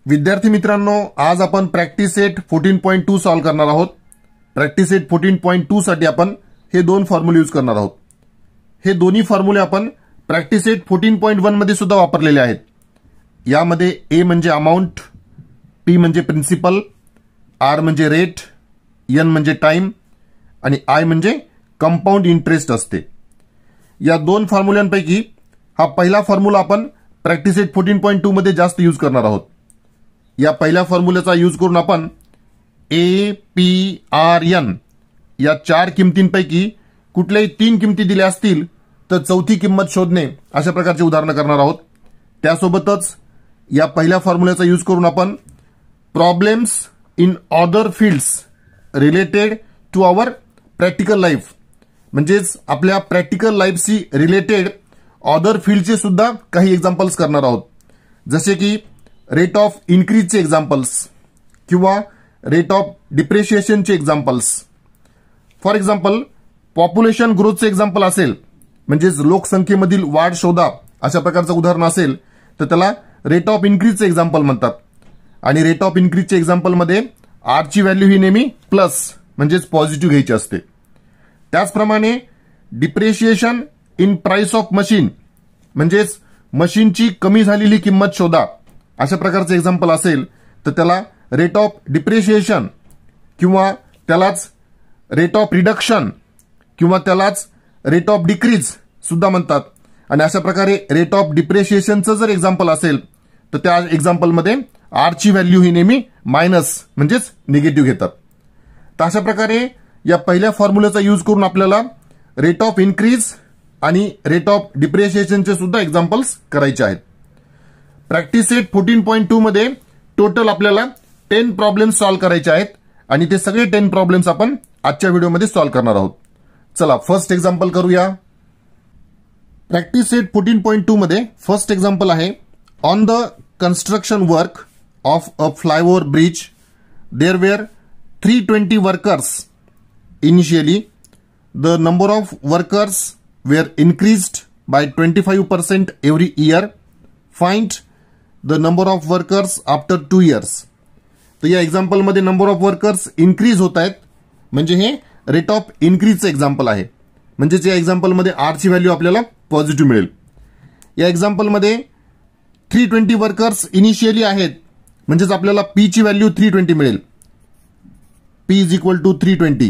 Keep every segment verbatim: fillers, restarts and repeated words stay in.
विद्यार्थी मित्रांनो, आज आपण practice set fourteen point two solve करणार आहोत. Practice set fourteen point two साठी आपण हे दोन फॉर्म्युले यूज करणार आहोत. हे दोन्ही फॉर्म्युले आपण practice set fourteen point one मध्ये सुद्धा वापरलेले आहेत. यामध्ये ए म्हणजे अमाउंट, पी म्हणजे प्रिन्सिपल, आर म्हणजे रेट, एन म्हणजे टाइम आणि आय म्हणजे कंपाऊंड इंटरेस्ट असते. या दोन फॉर्म्युल्यांपैकी हा पहिला फॉर्म्युला आपण practice set fourteen point two मध्ये जास्त यूज करणार आहोत. या पहिल्या फॉर्म्युल्याचा यूज करून आपण ए, पी, आर, एन या चार किमतींपैकी कुठल्याही तीन किमती दिल्या असतील तर चौथी किंमत शोधणे अशा प्रकारचे उदाहरण करणार आहोत. त्यासोबतच या पहिल्या फॉर्म्युल्याचा यूज करून आपण problems in other fields related to our practical life म्हणजेच आपल्या प्रॅक्टिकल लाईफशी रिलेटेड अदर फील्डचे सुद्धा काही एक्झाम्पल्स करणार आहोत. जसे की रेट ऑफ इन्क्रीजचे एक्झाम्पल्स किंवा रेट ऑफ डिप्रिशिएशनचे एक्झाम्पल्स. फॉर एक्झाम्पल पॉप्युलेशन ग्रोथचे एक्झाम्पल असेल म्हणजेच लोकसंख्येमधील वाढ शोधा अशा प्रकारचं उदाहरण असेल तर त्याला रेट ऑफ इन्क्रीजचे एक्झाम्पल म्हणतात. आणि रेट ऑफ इन्क्रीजच्या एक्झाम्पलमध्ये आरची व्हॅल्यू ही नेहमी प्लस म्हणजेच पॉझिटिव्ह घ्यायची असते. त्याचप्रमाणे depreciation in price of machine म्हणजेच मशीनची कमी झालेली किंमत शोधा अशा प्रकारचे एक्झाम्पल असेल तर त्याला रेट ऑफ डिप्रिशिएशन किंवा त्यालाच रेट ऑफ रिडक्शन किंवा त्यालाच रेट ऑफ डिक्रीज सुद्धा म्हणतात. आणि अशा प्रकारे रेट ऑफ डिप्रिशिएशनचं जर एक्झाम्पल असेल तर त्या एक्झाम्पलमध्ये आरची व्हॅल्यू ही नेहमी मायनस म्हणजेच निगेटिव्ह घेतात. तर अशा प्रकारे या पहिल्या फॉर्म्युल्याचा यूज करून आपल्याला रेट ऑफ इन्क्रीज आणि रेट ऑफ डिप्रिशिएशनचे सुद्धा एक्झाम्पल्स करायचे आहेत. Practice set fourteen point two मध्ये टोटल आपल्याला टेन प्रॉब्लेम्स सॉल्व्ह करायचे आहेत आणि ते सगळे टेन प्रॉब्लेम्स आपण आजच्या व्हिडिओमध्ये सॉल्व्ह करणार आहोत. चला फर्स्ट एक्झाम्पल करूया. Practice set fourteen point two मध्ये फर्स्ट एक्झाम्पल आहे on the construction work of a flyover bridge there were three twenty workers. Initially the number of workers were increased by twenty five percent every year. Find the number of workers after two years. तर या एक्झाम्पलमध्ये number of workers increase होत आहेत म्हणजे हे rate of इन्क्रीजचं example आहे. म्हणजेच या एक्झाम्पलमध्ये आरची व्हॅल्यू आपल्याला पॉझिटिव्ह मिळेल. या एक्झाम्पलमध्ये थ्री ट्वेंटी वर्कर्स इनिशियली आहेत म्हणजेच आपल्याला पी ची व्हॅल्यू थ्री ट्वेंटी मिळेल. P is equal to three twenty.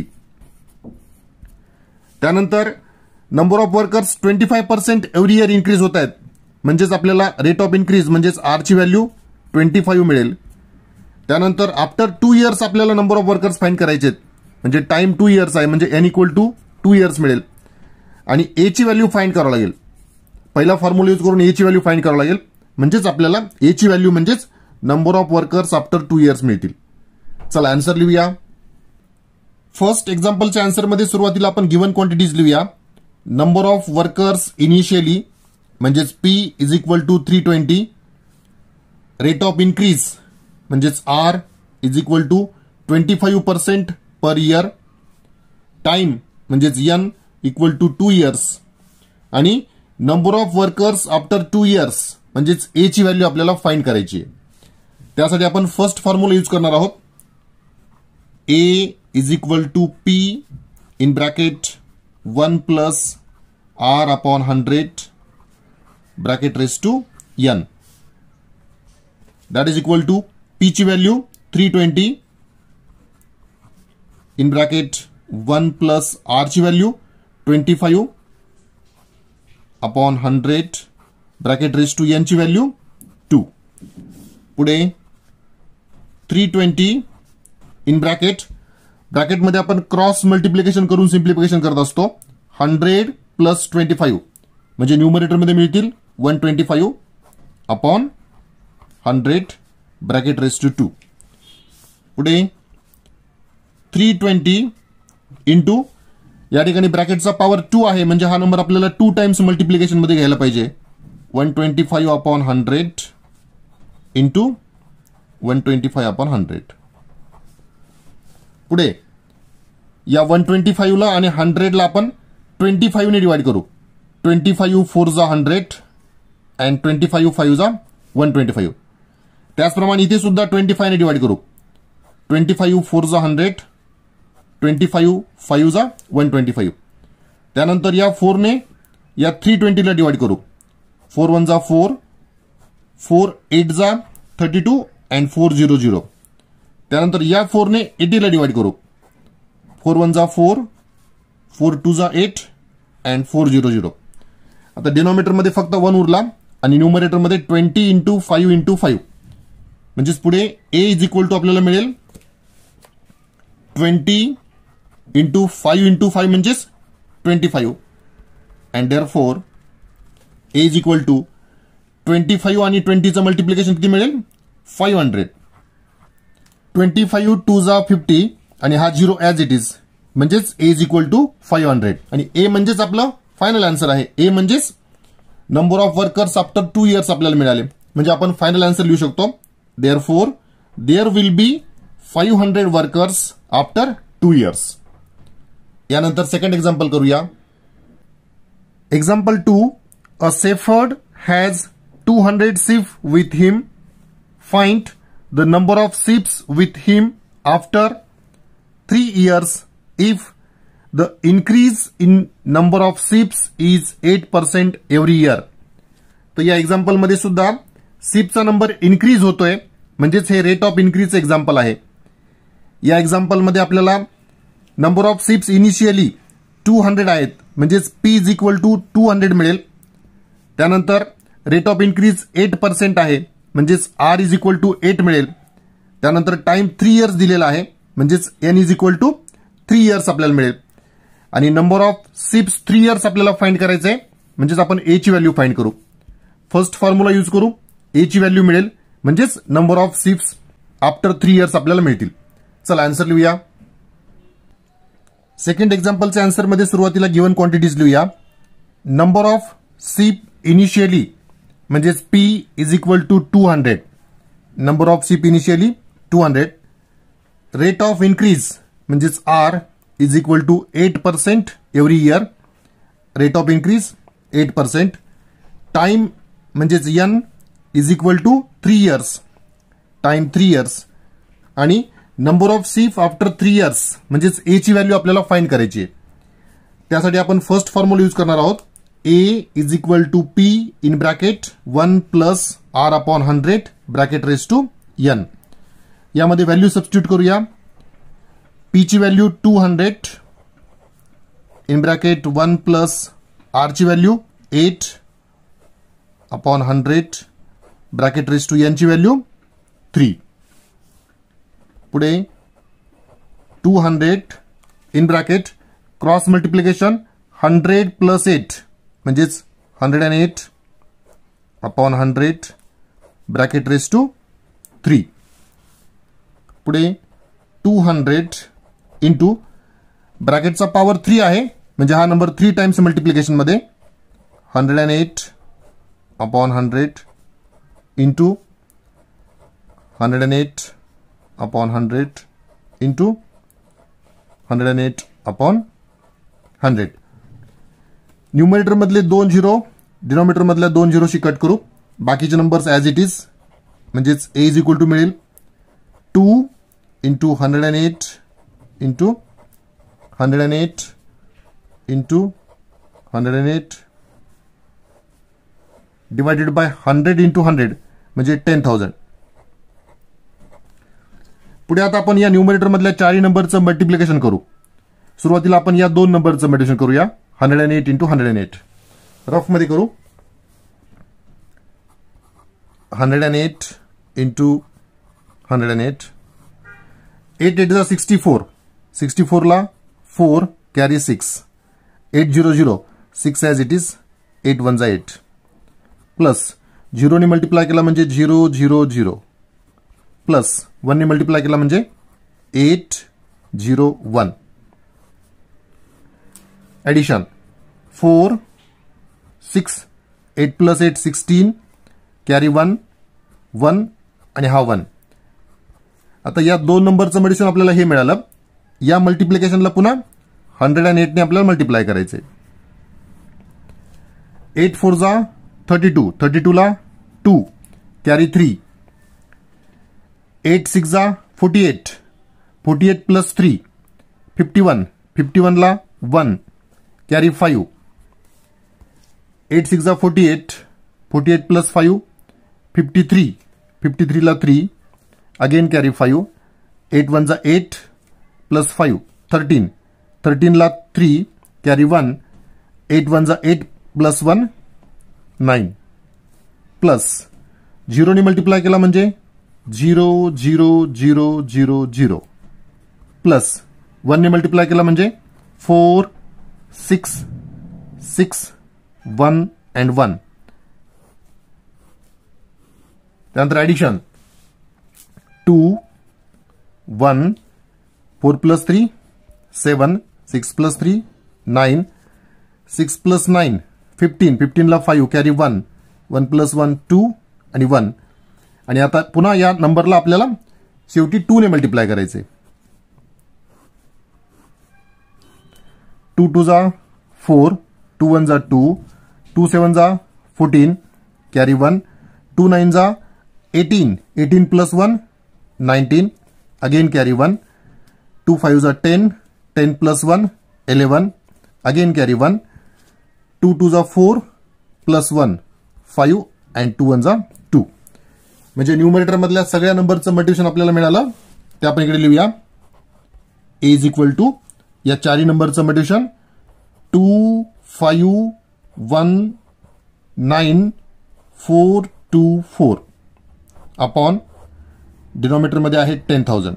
त्यानंतर number of workers twenty five percent every year increase होत आहेत म्हणजेच आपल्याला रेट ऑफ इन्क्रीज म्हणजेच आरची व्हॅल्यू ट्वेंटी फाईव्ह मिळेल. त्यानंतर आफ्टर टू इयर्स आपल्याला नंबर ऑफ वर्कर्स फाइंड करायचे आहेत म्हणजे टाइम टू इयर्स आहे म्हणजे N equal to two years मिळेल. आणि ए ची व्हॅल्यू फाइंड करावं लागेल. पहिला फॉर्म्युला यूज करून ए ची व्हॅल्यू फाइंड करावं लागेल म्हणजेच आपल्याला ए ची व्हॅल्यू म्हणजेच number of workers after two years मिळतील. चला आन्सर लिहूया. फर्स्ट एक्झाम्पलच्या आन्सरमध्ये सुरुवातीला आपण गिव्हन क्वांटिटीज लिहूया. नंबर ऑफ वर्कर्स इनिशियली म्हणजेच P is equal to three twenty. Rate of increase म्हणजेच R is equal to twenty five percent per year. Time म्हणजेच N equal to two years. आणि number of workers after two years म्हणजेच A ची value आपल्याला find करायची आहे. त्यासाठी आपण फर्स्ट फॉर्म्युला यूज करणार आहोत. A is equal to P in bracket one plus R upon hundred bracket raise to N. That is equal to P ची value three twenty in bracket one plus R ची value twenty five upon hundred bracket raise to N ची value two. पुढे three twenty in bracket ब्रॅकेटमध्ये आपण cross multiplication करून simplification करत असतो. Hundred plus twenty five म्हणजे न्यूमरेटरमध्ये मिळतील one twenty five upon hundred bracket raise to two. पुढे थ्री ट्वेंटी इंटू या ठिकाणी ब्रॅकेटचा पॉवर टू आहे म्हणजे हा नंबर आपल्याला टू टाइम्स मल्टिप्लिकेशन मध्ये घ्यायला पाहिजे. One twenty five upon hundred into one twenty five upon hundred. पुढे या वन ट्वेंटी फाईव्ह ला आणि हंड्रेडला आपण ट्वेंटी फाईव्ह ने डिवाइड करू. ट्वेंटी फाईव्ह फोर जा hundred and twenty five five जा वन ट्वेंटी फाईव्ह. त्याचप्रमाणे इथे सुद्धा ट्वेंटी फाय ने डिवाइड करू. ट्वेंटी फाईव्ह फोर जा हंड्रेड, ट्वेंटी फाईव्ह फाईव्ह जा वन ट्वेंटी फाईव्ह. त्यानंतर या फोरने या थ्री ट्वेंटीला डिवाइड करू. फोर वन जा फोर, फोर एट जा thirty two and four zero zero. त्यानंतर या फोरने एटीला डिवाइड करू. फोर वन जा फोर, फोर टू जा eight and four zero zero. आता डिनॉमिनेटरमध्ये फक्त वन उरला आणि न्यूमरेटरमध्ये twenty into five into five. म्हणजेच पुढे ए इज इक्वल टू आपल्याला मिळेल twenty into five into five म्हणजेच twenty five. And therefore A is equal to twenty five आणि ट्वेंटीचं मल्टिप्लिकेशन किती मिळेल five hundred. Twenty five two जा fifty आणि हा झिरो ॲज इट इज म्हणजेच A is equal to five hundred. आणि A म्हणजेच आपलं फायनल आन्सर आहे. ए म्हणजेच number of workers after two years आपल्याला मिळाले. म्हणजे आपण फायनल आन्सर लिहू शकतो. Therefore there will be five hundred workers after two years. यानंतर सेकंड एक्झाम्पल करूया. Example two, a shepherd has two hundred sheep with him. Find the number of sheep with him after three years if the increase in number of sheep is eight percent every year. तर या example मध्ये सुद्धा sheepचा number increase होतोय म्हणजेच हे rate of इन्क्रीजचं example आहे. या example मध्ये आपल्याला number of sheep initially two hundred आहेत म्हणजेच P is equal to two hundred मिळेल. त्यानंतर rate of increase eight percent आहे म्हणजेच R is equal to eight मिळेल. त्यानंतर टाइम थ्री इयर्स दिलेला आहे म्हणजेच N is equal to three years आपल्याला मिळेल. आणि number of ships three years आपल्याला फाइंड करायचं आहे म्हणजेच आपण ए ची व्हॅल्यू फाइंड करू. फर्स्ट फॉर्म्युला यूज करू. ए ची व्हॅल्यू मिळेल म्हणजेच number of ships after three years आपल्याला मिळतील. चला आन्सर लिहूया. सेकंड एक्झाम्पलच्या आन्सर मध्ये सुरुवातीला गिवन क्वांटिटीज लिहूया. नंबर ऑफ शिप इनिशियली म्हणजेच P is equal to two hundred. Number of ship initially two hundred. Rate of increase म्हणजेच R is equal to eight percent every year. Rate of increase eight percent. Time म्हणजेच N is equal to three years. Time three years. आणि number of ship after three years म्हणजेच A ची value आपल्याला find करायची आहे. त्यासाठी आपण first formula use करणार आहोत. A is equal to P in bracket one plus R upon hundred bracket raised to N. यामध्ये व्हॅल्यू सबस्टिट्यूट करूया. P ची value two hundred in bracket one plus R ची value eight upon hundred bracket raise to N ची value three. पुढे two hundred in bracket cross multiplication hundred plus eight म्हणजेच hundred and eight upon hundred bracket raise to three. पुढे two hundred into ब्रॅकेटचा power three आहे म्हणजे हा number three times multiplication मध्ये hundred and eight upon hundred into hundred and eight upon hundred into hundred and eight upon hundred. Numerator मधले दोन zero denominator मधल्या दोन झिरोशी कट करू. बाकीचे नंबर्स ॲज इट इज म्हणजेच ए इज इक्वल टू मिळेल two into hundred and eight into hundred and eight into hundred and eight divided by hundred into hundred म्हणजे ten thousand. पुढे आता आपण या न्यूमरेटर मधल्या चारही नंबरचं मल्टिप्लिकेशन करू. सुरुवातीला आपण या दोन नंबरचं मल्टिप्लिकेशन करूया. Hundred and eight into hundred and eight rough मध्ये करू. Hundred and eight into hundred and eight. Eight eight जा सिक्स्टी फोर. सिक्स्टी फोरला four carry six. Eight zero zero six as it is. Eight one जा eight plus झिरोने multiply केला म्हणजे zero zero zero plus वनने multiply केला म्हणजे eight zero one. Addition four six eight plus eight sixteen carry one one आणि हा one. आता या दोन नंबरचं मल्टिप्लिकेशन आपल्याला हे मिळालं. या मल्टिप्लिकेशनला पुन्हा हंड्रेड अँड एटने आपल्याला मल्टिप्लाय करायचंय. एट फोर जा थर्टी टू. थर्टी टूला two carry three eight six जा forty eight, forty eight plus three fifty one, fifty one ला one carry five, eight six जा forty eight, forty eight plus five fifty three, fifty three ला three again carry five, eight one जा eight plus five thirteen, thirteen ला three carry one, eight one जा eight plus one nine, plus झिरोने multiply केला म्हणजे zero zero zero zero zero, plus वनने multiply केला म्हणजे four six six one and one. त्यानंतर addition two one, four plus three seven, six plus three nine, six plus nine fifteen, fifteen ला five carry one, one plus one two आणि one. आणि आता पुन्हा या नंबरला आपल्याला शेवटी टू ने मल्टिप्लाय करायचे. टू टू जा फोर, टू वन जा टू, टू सेवन जा fourteen carry one, two nine जा eighteen, eighteen plus one nineteen again carry one, two five जा ten, ten plus one eleven again carry one, two two जा four plus one five and two one जा two. म्हणजे numerator मधल्या सगळ्या नंबरचं multiplication आपल्याला मिळालं. ते आपण इकडे लिहूया. ए इज इक्वल टू या चारही नंबरचं multiplication two five one nine four two four upon denominator मध्ये आहे टेन थाउजंड.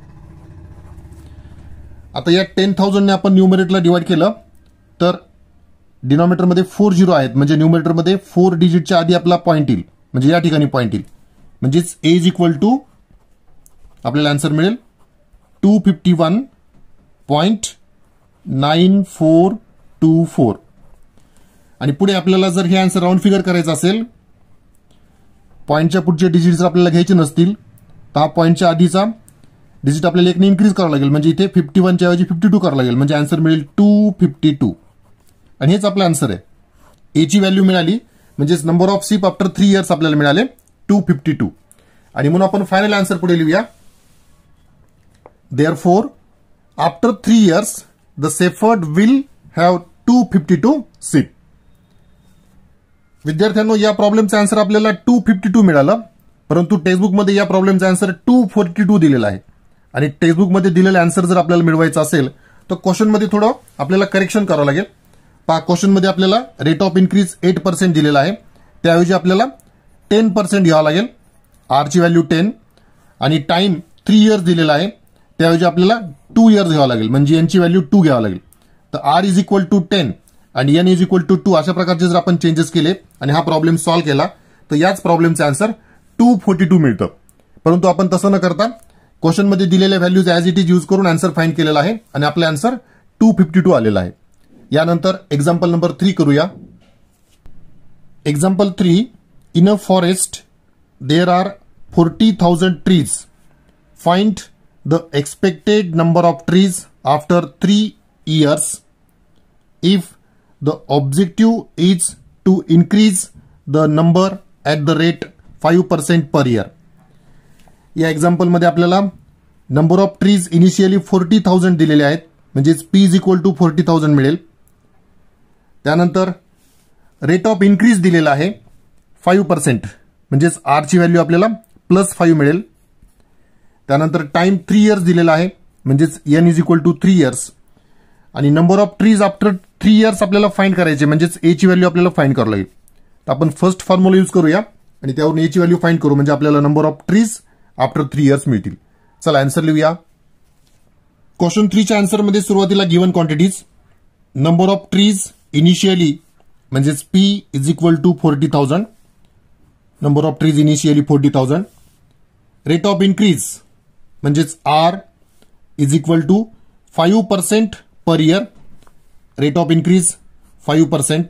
आता या टेन थाउजंडने आपण न्यूमरेटरला डिवाइड केलं तर डिनॉमिनेटर मध्ये फोर झिरो आहेत, म्हणजे न्यूमरेटर मध्ये फोर डिजिटच्या आधी आपला पॉईंट येईल, म्हणजे या ठिकाणी पॉईंट येईल. म्हणजेच ए इज इक्वल टू आपल्याला आन्सर मिळेल two fifty one point nine four two four. आणि पुढे आपल्याला जर हे आन्सर राऊंड फिगर करायचं असेल, पॉईंटच्या पुढचे डिजिट जर आपल्याला घ्यायचे नसतील तर हा पॉईंटच्या आधीचा डिजिट आपल्याला एकने इन्क्रीज करावा लागेल, म्हणजे इथे फिफ्टी वनच्या ऐवजी फिफ्टी टू करावं लागेल, म्हणजे आन्सर मिळेल टू फिफ्टी टू. आणि हेच आपलं आन्सर आहे. ए ची व्हॅल्यू मिळाली म्हणजेच number of sheep after three years आपल्याला मिळाले टू फिफ्टी टू. आणि म्हणून आपण फायनल आन्सर पुढे लिहूया. Therefore after three years the shepherd will have two fifty two sheep. विद्यार्थ्यांनो, या प्रॉब्लेमचा आन्सर आपल्याला टू फिफ्टी टू मिळालं, परंतु टेक्स्टबुकमध्ये या प्रॉब्लेमचा आन्सर टू फोर्टी टू दिलेला आहे. आणि टेक्स्टबुकमध्ये दिलेला आन्सर जर आपल्याला मिळवायचा असेल तर क्वेश्चनमध्ये थोडं आपल्याला करेक्शन करावं लागेल. पहा, क्वेश्चनमध्ये आपल्याला rate of increase eight percent दिलेला आहे, त्याऐवजी आपल्याला टेन पर्सेंट घ्यावं लागेल. आरची व्हॅल्यू टेन आणि टाइम थ्री इयर्स दिलेला आहे, त्याऐवजी आपल्याला टू इयर्स घ्यावं लागेल, म्हणजे यांची व्हॅल्यू टू घ्यावं लागेल. तर R is equal to ten आणि N is equal to two अशा प्रकारचे जर आपण चेंजेस केले आणि हा प्रॉब्लेम सॉल्व्ह केला तर याच प्रॉब्लेमचा आन्सर टू फोर्टी टू मिळतं. परंतु आपण तसं न करता क्वेश्चनमध्ये दिलेल्या values as it is use करून आन्सर फाइंड केलेला आहे आणि आपला आन्सर टू फिफ्टी टू आलेला आहे. यानंतर एक्झाम्पल नंबर थ्री करूया. Example three, in a forest there are forty thousand trees. Find the expected number of trees after three years if the objective is to increase the number at the rate five percent per year. या एक्झाम्पलमध्ये आपल्याला number of trees initially forty thousand दिलेले आहेत, म्हणजेच P is equal to forty thousand मिळेल. त्यानंतर rate of increase दिलेला आहे फाईव्ह पर्सेंट, म्हणजेच आरची व्हॅल्यू आपल्याला प्लस फाईव्ह मिळेल. त्यानंतर टाइम थ्री इयर्स दिलेला आहे, म्हणजेच N is equal to three years. आणि number of trees after three years आपल्याला फाइंड करायचे, म्हणजेच ए ची व्हॅल्यू आपल्याला फाइंड करावं लागेल. तर आपण फर्स्ट फॉर्म्युला यूज करूया आणि त्यावरून ए ची व्हॅल्यू फाइंड करू, म्हणजे आपल्याला number of trees after three years मिळतील. चला आन्सर लिहूया. क्वेश्चन थ्रीच्या आन्सरमध्ये सुरुवातीला given quantities, number of trees initially म्हणजेच P is equal to forty thousand, number of trees initially forty thousand. Rate of increase म्हणजेच R is equal to five percent per year, rate of increase five percent.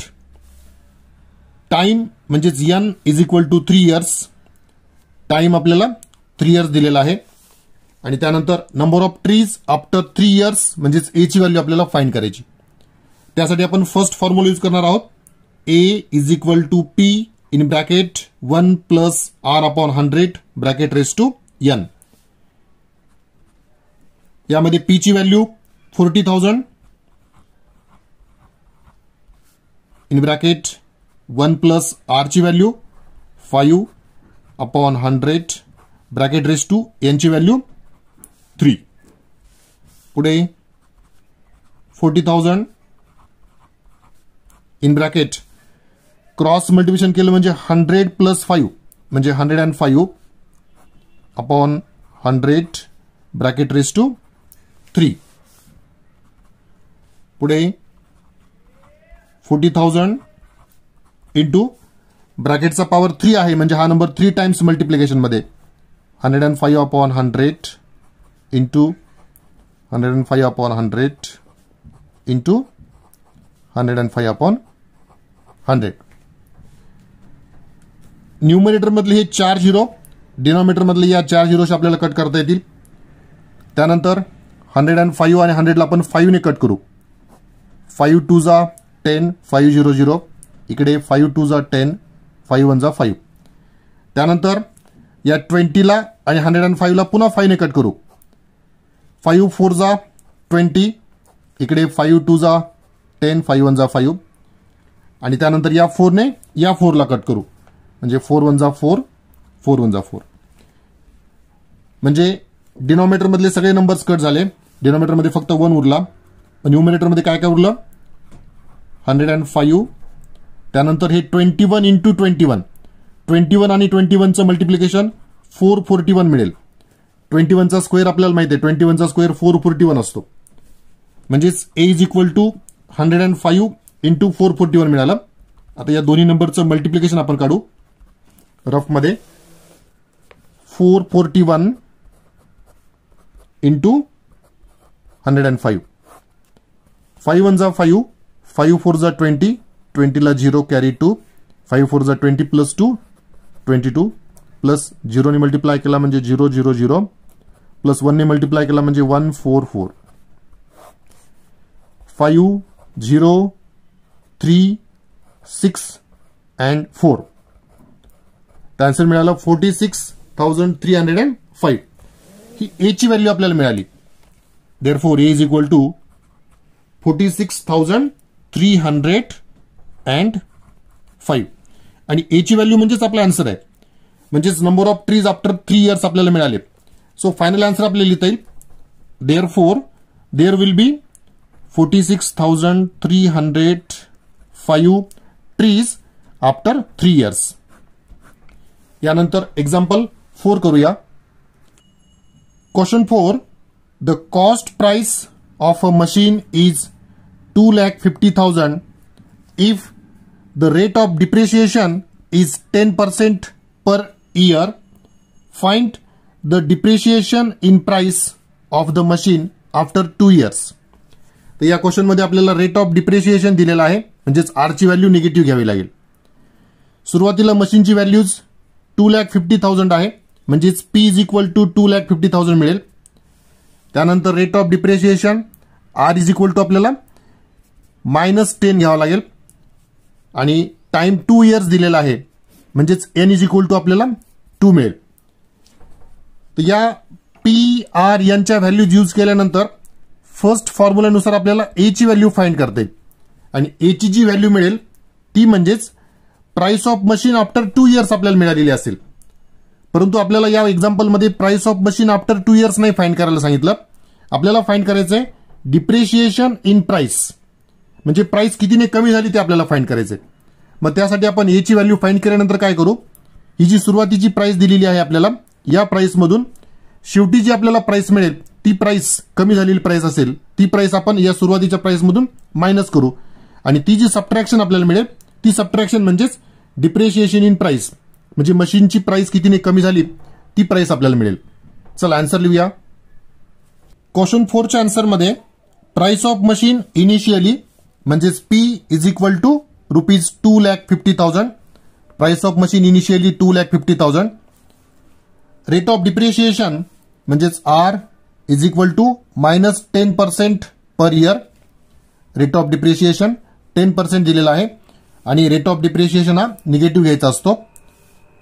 Time म्हणजेच N is equal to three years, time आपल्याला three years दिलेला आहे. आणि त्यानंतर number of trees after three years म्हणजेच A ची value आपल्याला find करायची. त्यासाठी आपण फर्स्ट फॉर्म्युला यूज करणार आहोत. A is equal to P in bracket one plus R upon hundred bracket raise to N. यामध्ये पी ची value forty thousand in bracket one plus R ची value five upon hundred bracket raise to N ची value three. पुढे forty thousand in bracket cross multiplication केलं म्हणजे hundred plus five म्हणजे hundred and five upon hundred bracket raise to three. पुढे forty thousand into ब्रॅकेटचा power three आहे म्हणजे हा नंबर थ्री टाइम्स मल्टिप्लिकेशन मध्ये hundred and five upon hundred into hundred and five upon hundred into hundred and five upon hundred. Numerator मधले हे चार zero denominator मधले या चार झिरोशी आपल्याला कट करता येतील. त्यानंतर हंड्रेड अँड फाईव्ह आणि हंड्रेडला आपण फाईव्ह ने कट करू. फाईव्ह टू जा टेन फाईव्ह झिरो झिरो इकडे फाईव्ह टू जा टेन फाईव्ह वन जा फाईव्ह. त्यानंतर या ट्वेंटीला आणि हंड्रेड अँड फाईव्हला पुन्हा फाईव्ह ने कट करू. फाईव्ह फोर जा ट्वेंटी इकडे फाईव्ह टू जा टेन फाईव्ह वन जा फाईव्ह आणि त्यानंतर या फोरने या फोरला कट करू म्हणजे फोर वन जा फोर फोर वन जा फोर. म्हणजे डिनॉमिनेटर मधले सगळे नंबर्स कट झाले. डिनॉमिनेटर मध्ये फक्त वन उरला. न्यूमरेटर मध्ये काय काय उरलं हंड्रेड अँड फाईव्ह. त्यानंतर हे twenty one into twenty one twenty one आणि ट्वेंटी वनचं मल्टिप्लिकेशन फोर फोर्टी वन मिळेल. ट्वेंटी वनचा स्क्वेअर आपल्याला माहिती आहे ट्वेंटी वनचा स्क्वेअर फोर फोर्टी वन असतो म्हणजेच A is equal to hundred and five into four forty one मिळालं. आता या दोन्ही नंबरचं मल्टिप्लिकेशन आपण काढू रफ मध्ये. Four forty one into hundred and five. Five one जा फाईव्ह फाईव्ह फोर जा ट्वेंटी ट्वेंटीला zero carry two five four जा twenty plus two twenty two plus झिरोने मल्टिप्लाय केला म्हणजे झिरो झिरो झिरो प्लस वनने मल्टिप्लाय केला म्हणजे one four four. Five zero three six and four. Answer मिळाला forty six thousand three hundred and five. ही A ची व्हॅल्यू आपल्याला मिळाली. Therefore A is equal to forty six thousand three hundred and five आणि A ची value म्हणजेच आपला answer आहे म्हणजेच number of trees after three years आपल्याला मिळाले. सो फायनल आन्सर आपल्याला लिहिता येईल therefore there will be forty six thousand three hundred five trees after three years. यानंतर एक्झाम्पल फोर करूया. Question four the cost price of a machine is two lakh fifty thousand if the rate of depreciation is ten percent per year. Find the depreciation in price of the machine after two years. तर या question मध्ये आपल्याला rate of depreciation दिलेला आहे म्हणजेच R ची value negative घ्यावी लागेल. सुरुवातीला मशीनची values two lakh fifty thousand आहे म्हणजेच P is equal to two lakh fifty thousand मिळेल. त्यानंतर rate of depreciation R is equal to आपल्याला मायनस टेन घ्यावा लागेल आणि टाइम टू इयर्स दिलेला आहे म्हणजेच एन इज इक्वल टू आपल्याला टू मिळेल. तर या पी आर यांच्या व्हॅल्यूज यूज केल्यानंतर फर्स्ट फॉर्म्युल्यानुसार आपल्याला ए ची व्हॅल्यू फाइंड करता येईल आणि ए ची जी व्हॅल्यू मिळेल ती म्हणजेच price of machine after two years आपल्याला मिळालेली असेल. परंतु आपल्याला या एक्झाम्पलमध्ये price of machine after two years नाही फाइंड करायला सांगितलं. आपल्याला फाइंड करायचंय डिप्रिशिएशन इन प्राइस म्हणजे प्राइस कितीने कमी झाली ते आपल्याला फाइंड करायचंय. मग त्यासाठी आपण ए ची व्हॅल्यू फाइंड केल्यानंतर काय करू ही जी सुरुवातीची प्राइस दिलेली आहे आपल्याला या प्राइस मधून शेवटी जी आपल्याला प्राइस मिळेल ती प्राइस कमी झालेली प्राइस असेल ती प्राइस आपण या सुरुवातीच्या प्राइस मधून मायनस करू आणि ती जी सबट्रॅक्शन आपल्याला मिळेल ती सबट्रॅक्शन म्हणजेच डिप्रिशिएशन इन प्राइस म्हणजे मशीनची प्राइस कितीने कमी झाली ती प्राइस आपल्याला मिळेल. चला आन्सर लिहूया. क्वेश्चन फोरच्या आन्सरमध्ये प्राइस ऑफ मशीन इनिशियली म्हणजेच P is equal to rupees two lakh fifty thousand. Price of machine initially two lakh fifty thousand. Rate of depreciation म्हणजेच R is equal to minus ten percent per year. Rate of depreciation ten percent दिलेला आहे आणि rate of depreciation हा negative घ्यायचा असतो.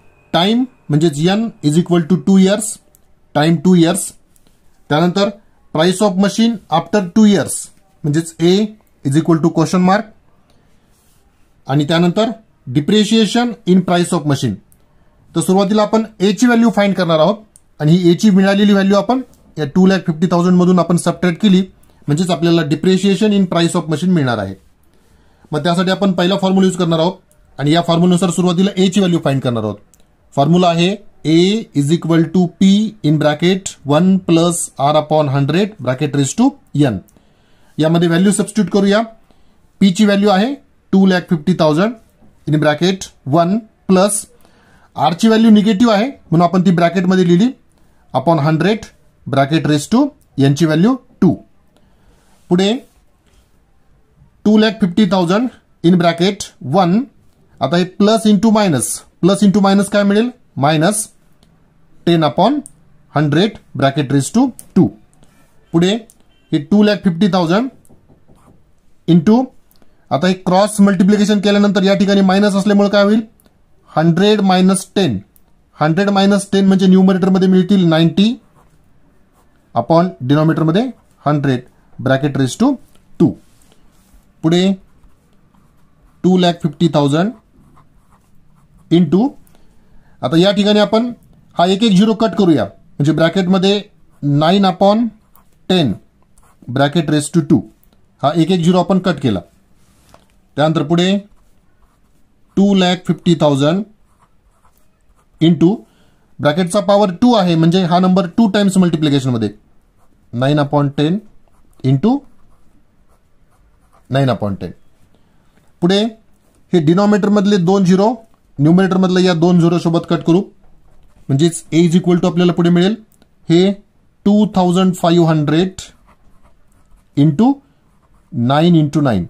Time म्हणजेच N is equal to two years time two years. त्यानंतर price of machine after two years म्हणजेच A is equal to question mark आणि त्यानंतर depreciation in price of machine. तर सुरुवातीला आपण ए ची व्हॅल्यू फाइंड करणार आहोत आणि ही ए ची मिळालेली व्हॅल्यू आपण या टू लॅक फिफ्टी थाउजंड मधून आपण सबट्रॅक्ट केली म्हणजेच आपल्याला depreciation in price of machine मिळणार आहे. मग त्यासाठी आपण पहिला फॉर्म्युला यूज करणार आहोत आणि या फॉर्म्युल्यानुसार सुरुवातीला ए ची व्हॅल्यू फाइंड करणार आहोत. फॉर्म्युला आहे A is equal to P in bracket one plus R upon hundred bracket raise to N. यामध्ये व्हॅल्यू सबस्टिट्यूट करूया. पी ची व्हॅल्यू आहे two lakh fifty thousand in bracket one plus R ची value negative आहे म्हणून आपण ती ब्रॅकेटमध्ये लिहिली upon hundred bracket raise to N ची व्हॅल्यू टू. पुढे two lakh fifty thousand in bracket one. आता हे plus into minus plus into minus काय मिळेल minus ten upon hundred bracket raise to two. पुढे हे two lakh fifty thousand into आता हे क्रॉस मल्टिप्लिकेशन केल्यानंतर या ठिकाणी मायनस असल्यामुळे काय होईल hundred minus ten. Hundred minus ten म्हणजे न्यूमरेटरमध्ये मिळतील नाईन्टी अपॉन डिनॉमिनेटरमध्ये hundred bracket raise to two. पुढे two lakh fifty thousand into आता या ठिकाणी आपण हा एक एक झिरो कट करूया म्हणजे ब्रॅकेटमध्ये nine upon ten bracket raise to two. हा एक एक झिरो आपण कट केला. त्यानंतर पुढे two lakh fifty thousand into ब्रॅकेटचा पॉवर टू आहे म्हणजे हा नंबर टू टाइम्स मल्टिप्लिकेशन मध्ये nine upon ten into nine upon ten. पुढे हे डिनॉमिनेटर मधले दोन झिरो न्यूमरेटर मधले या दोन झिरो सोबत कट करू म्हणजेच ए इज इक्वल टू आपल्याला पुढे मिळेल हे two thousand five hundred into nine into nine.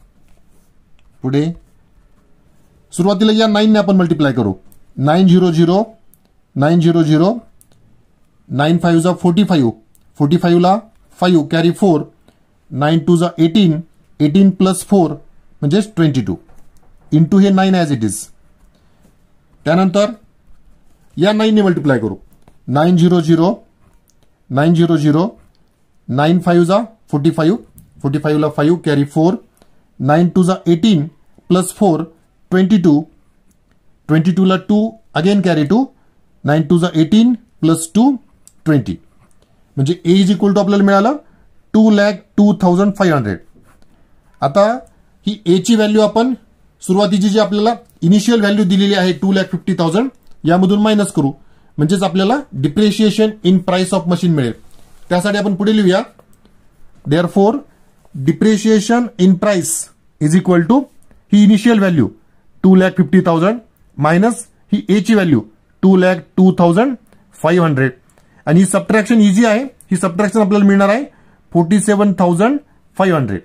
पुढे सुरुवातीला या नाईन ने आपण मल्टिप्लाय करू nine zero zero nine zero zero nine five जा फोर्टी फाईव्ह फोर्टी फाईव्ह ला five carry four nine two जा एटीन एटीन प्लस फोर म्हणजेच ट्वेंटी टू इंटू हे नाईन ॲज इट इज. त्यानंतर या नाईन ने मल्टिप्लाय करू nine zero zero nine zero zero nine five जा फोर्टी फाईव्ह फोर्टी फाईव्ह ला five carry four nine two जा eighteen plus four twenty two twenty two ला two again carry two nine two जा eighteen plus two twenty म्हणजे A is equal to आपल्याला मिळालं two lakh two thousand five hundred. आता ही A ची value आपण सुरुवातीची जी आपल्याला इनिशियल व्हॅल्यू दिलेली आहे टू लॅक फिफ्टी थाउजंड यामधून मायनस करू म्हणजेच आपल्याला depreciation in price of machine मिळेल. त्यासाठी आपण पुढे लिहूया therefore depreciation in price is equal to ही initial value two lakh fifty thousand minus ही ए ची value two lakh two thousand five hundred आणि ही सबट्रॅक्शन इझी आहे. ही सबट्रॅक्शन आपल्याला मिळणार आहे forty seven thousand five hundred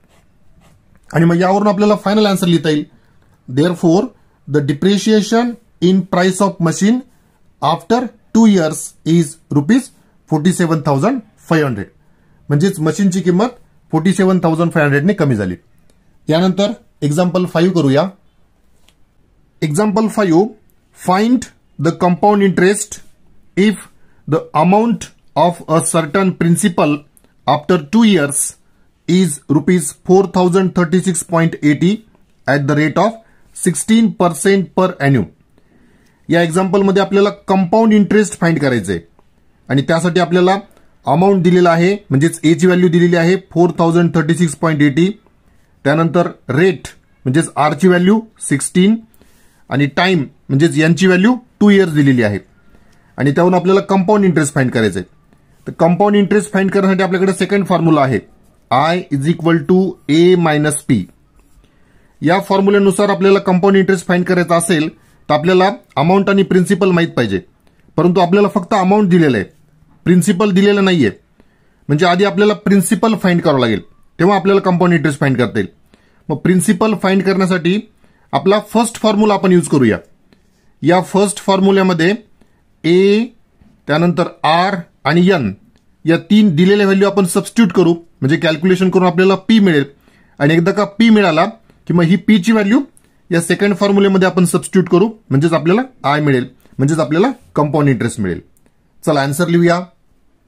आणि मग यावरून आपल्याला फायनल आन्सर लिहिता येईल therefore the depreciation in price of machine after two years is rupees forty seven thousand five hundred म्हणजेच मशीनची किंमत फोर्टी सेवन थाउजंड फाईव्ह हंड्रेडने कमी झाली. यानंतर एक्झाम्पल फाईव्ह करूया. Example five find the compound interest if the amount of a certain principal after two years is rupees four thousand thirty-six point eight zero at the rate of sixteen percent per annum. या example मध्ये आपल्याला compound interest find करायचंय आणि त्यासाठी आपल्याला amount दिलेला आहे म्हणजेच ए ची व्हॅल्यू दिलेली आहे four thousand thirty six point eighty. त्यानंतर रेट म्हणजेच आर ची व्हॅल्यू सिक्स्टीन आणि टाइम म्हणजेच यांची व्हॅल्यू टू इयर्स दिलेली आहे आणि त्यावरून आपल्याला कंपाऊंड इंटरेस्ट फाइंड करायचंय. तर कंपाऊंड इंटरेस्ट फाइंड करण्यासाठी आपल्याकडे सेकंड फॉर्म्युला आहे I is equal to A minus P. या फॉर्म्युल्यानुसार आपल्याला कंपाऊंड इंटरेस्ट फाइंड करायचा असेल तर आपल्याला अमाऊंट आणि प्रिन्सिपल माहित पाहिजे परंतु आपल्याला फक्त अमाऊंट दिलेलं आहे प्रिन्सिपल दिलेलं नाहीये म्हणजे आधी आपल्याला प्रिन्सिपल फाइंड करावं लागेल तेव्हा आपल्याला कंपाऊंड इंटरेस्ट फाइंड करता येईल. मग प्रिन्सिपल फाइंड करण्यासाठी आपला फर्स्ट फॉर्म्युला आपण यूज करूया. या फर्स्ट फॉर्म्युल्यामध्ये ए त्यानंतर आर आणि एन या तीन दिलेल्या व्हॅल्यू आपण सबस्टिट्यूट करू म्हणजे कॅल्क्युलेशन करून आपल्याला पी मिळेल आणि एकदा का पी मिळाला की मग ही पी ची व्हॅल्यू या सेकंड फॉर्म्युलेमध्ये आपण सबस्टिट्यूट करू म्हणजेच आपल्याला आय मिळेल म्हणजेच आपल्याला कंपाऊंड इंटरेस्ट मिळेल. चला आन्सर लिहूया.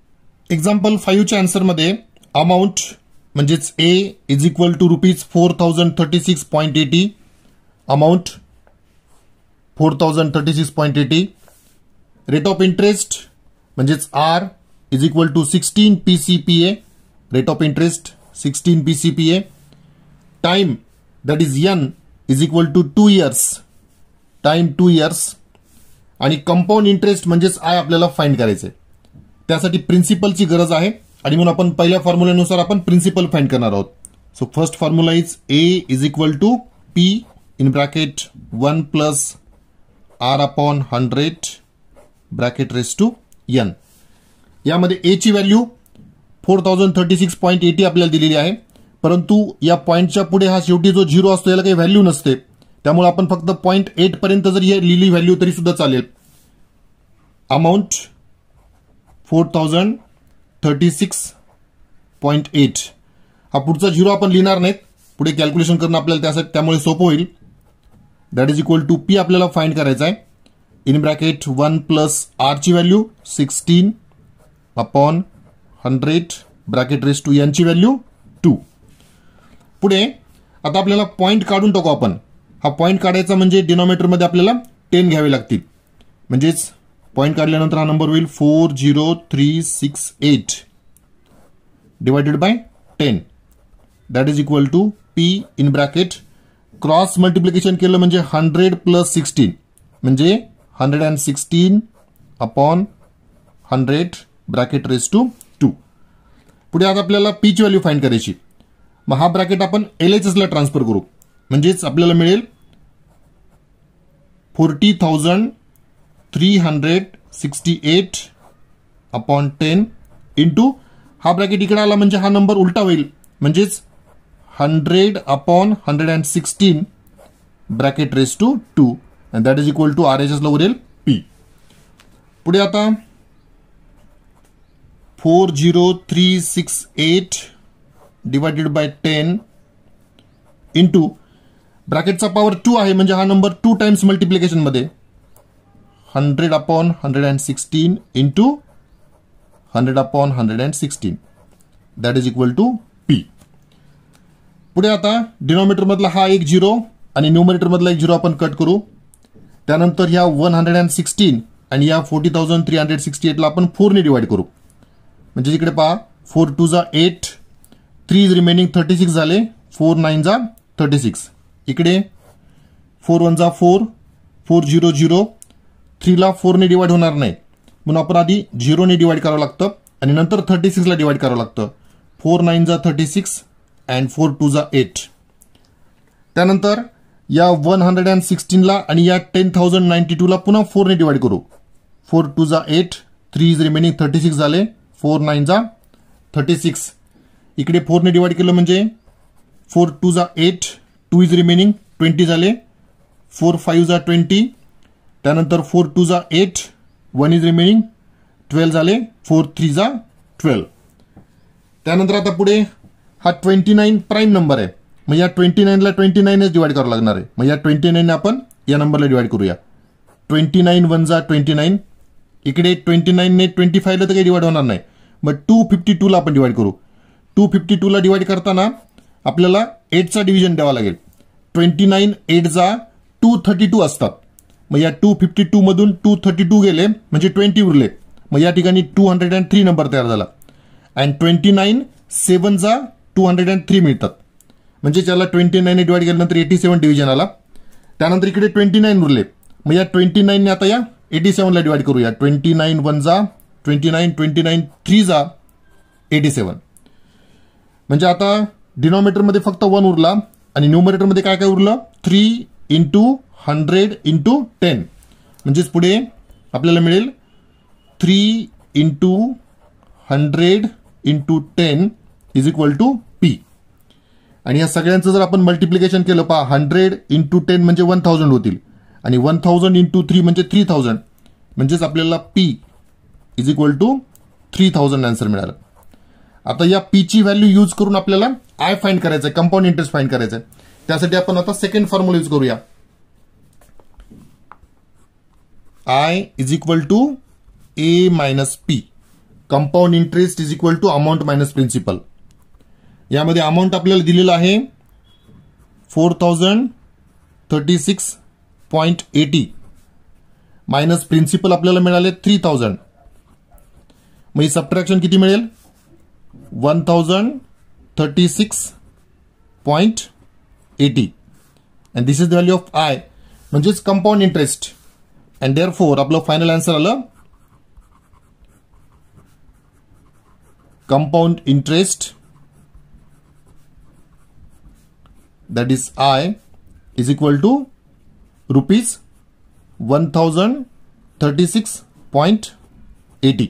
एक्झाम्पल फाईव्हच्या आन्सरमध्ये अमाऊंट म्हणजेच A is equal to rupees four thousand thirty six point eighty, amount four thousand thirty six point eighty. Rate of interest म्हणजेच R is equal to sixteen P C P A, rate of interest sixteen P C P A. Time that is N is equal to two years, time two years. आणि compound interest म्हणजेच I आपल्याला find करायचे. त्यासाठी प्रिन्सिपलची गरज आहे आणि म्हणून आपण पहिल्या फॉर्म्युल्यानुसार आपण प्रिन्सिपल फाइंड करणार आहोत. So first formula is A is equal to P in bracket one plus R upon hundred bracket raise to N. यामध्ये ए ची value four thousand thirty six point eighty आपल्याला दिलेली आहे, परंतु या पॉईंटच्या पुढे हा शेवटी जो झिरो असतो याला काही व्हॅल्यू नसते, त्यामुळे आपण फक्त पॉईंट एट पर्यंत जर ही लिहिली व्हॅल्यू तरी सुद्धा चालेल. Amount four thousand thirty six point eight. हा पुढचा झिरो आपण लिहिणार नाहीत, पुढे कॅल्क्युलेशन करणं आपल्याला त्यासाठी त्यामुळे सोपं होईल. That is equal to P आपल्याला फाइंड करायचा आहे. In bracket one plus R ची value sixteen upon hundred bracket raise to N ची व्हॅल्यू टू. पुढे आता आपल्याला पॉईंट काढून टाकू आपण. हा पॉईंट काढायचा म्हणजे डिनॉमिनेटरमध्ये आपल्याला टेन घ्यावे लागतील. म्हणजेच पॉईंट काढल्यानंतर हा नंबर होईल four zero three six eight divided by ten. That is equal to P in bracket cross multiplication केलं म्हणजे हंड्रेड प्लस सिक्स्टीन म्हणजे hundred and sixteen upon hundred bracket raise to two. पुढे आता आपल्याला P ची value find करायची. मग हा ब्रॅकेट आपण एल एच एस ला ट्रान्सफर करू. म्हणजेच आपल्याला मिळेल forty thousand three hundred sixty eight upon ten into हा ब्रॅकेट इकडे आला म्हणजे हा नंबर उलटा होईल. म्हणजेच hundred upon hundred and sixteen bracket raise to two and that is equal to R H S ला उरेल पी. पुढे आता four zero three six eight divided by ten into ब्रॅकेटचा पॉवर टू आहे म्हणजे हा नंबर टू टाइम्स मल्टिप्लिकेशन मध्ये hundred upon hundred and sixteen into hundred upon hundred and sixteen that is equal to P. पुढे आता denominator मधला हा एक झिरो आणि न्यूमरेटर मधला एक झिरो आपण कट करू. त्यानंतर ह्या वन हंड्रेड अँड सिक्स्टीन आणि या forty thousand three hundred sixty एटला आपण फोरने डिवाइड करू. म्हणजे इकडे पहा फोर टू जा eight, three is remaining thirty six झाले, फोर नाईन जा थर्टी सिक्स. इकडे फोर वन जा फोर, फोर झिरो झिरो, थ्रीला फोरने डिवाइड होणार नाही म्हणून आपण आधी झिरोने डिवाइड करावं लागतं आणि नंतर थर्टी सिक्सला डिवाइड करावं लागतं. फोर नाईन जा thirty six and four two जा एट. त्यानंतर या वन हंड्रेड अँड सिक्स्टीनला आणि या टेन थाउजंड नाईन्टी टूला पुन्हा फोरने डिवाइड करू. फोर टू जा eight, three is remaining thirty six झाले, फोर नाईन जा थर्टी सिक्स. इकडे फोरने डिवाइड केलं म्हणजे फोर टू जा eight, two is remaining twenty झाले, फोर फाईव्ह जा ट्वेंटी. त्यानंतर फोर टू जा eight, one is remaining twelve झाले, फोर थ्री जा ट्वेल्व. त्यानंतर आता पुढे हा ट्वेंटी नाईन प्राईम नंबर आहे मग या ट्वेंटी नाईनला ट्वेंटी नाईनच डिवाइड करावं लागणार आहे. मग या ट्वेंटी नाईन आपण या नंबरला डिवाइड करूया. ट्वेंटी नाईन वन जा ट्वेंटी नाईन. इकडे ट्वेंटी नाईनने ट्वेंटी फाईव्हला तर काही डिवाइड होणार नाही मग टू फिफ्टी टूला आपण डिवाइड करू. टू फिफ्टी टूला डिवाइड करताना आपल्याला एटचा डिव्हिजन द्यावा लागेल. ट्वेंटी नाईन एट जा टू थर्टी टू असतात. मग या टू फिफ्टी टू मधून टू थर्टी टू गेले म्हणजे ट्वेंटी उरले. मग या ठिकाणी two hundred and three number तयार झाला. अँड ट्वेंटी नाईन सेवन जा टू हंड्रेड अँड थ्री मिळतात. म्हणजे त्याला ट्वेंटी नाईन डिवाइड केल्यानंतर एटी सेवन डिव्हिजन आला. त्यानंतर इकडे ट्वेंटी नाईन उरले. मग या ट्वेंटी नाईनने आता या एटी सेवनला डिवाइड करूया. ट्वेंटी नाईन वन जा twenty nine, twenty nine three जा एटी सेवन. म्हणजे आता डिनॉमिनेटरमध्ये फक्त वन उरला आणि न्यूमरेटरमध्ये काय काय उरलं, three into hundred into ten. म्हणजेच पुढे आपल्याला मिळेल three into hundred into ten is equal to P. आणि या सगळ्यांचं जर आपण मल्टिप्लिकेशन केलं पहा, हंड्रेड इंटू टेन म्हणजे वन थाउजंड होतील आणि वन थाउजंड इंटू थ्री म्हणजे थ्री थाउजंड. म्हणजेच आपल्याला P is equal to three thousand answer मिळालं. आता या पी ची व्हॅल्यू यूज करून आपल्याला आय फाइंड करायचं आहे, कंपाऊंड इंटरेस्ट फाइंड करायचं आहे. त्यासाठी आपण आता सेकंड फॉर्म्युला यूज करूया. I is equal to A minus P. Compound interest is equal to amount minus principal. यामध्ये अमाऊंट आपल्याला दिलेला आहे four thousand thirty six point eighty minus principal आपल्याला मिळाले थ्री थाउजंड. मग ही सबट्रॅक्शन किती मिळेल? One thousand thirty six point eighty and this is the value of I म्हणजेच compound interest. And therefore आपलं फायनल आन्सर आलं compound interest that is I is equal to rupees one thousand thirty-six point eighty.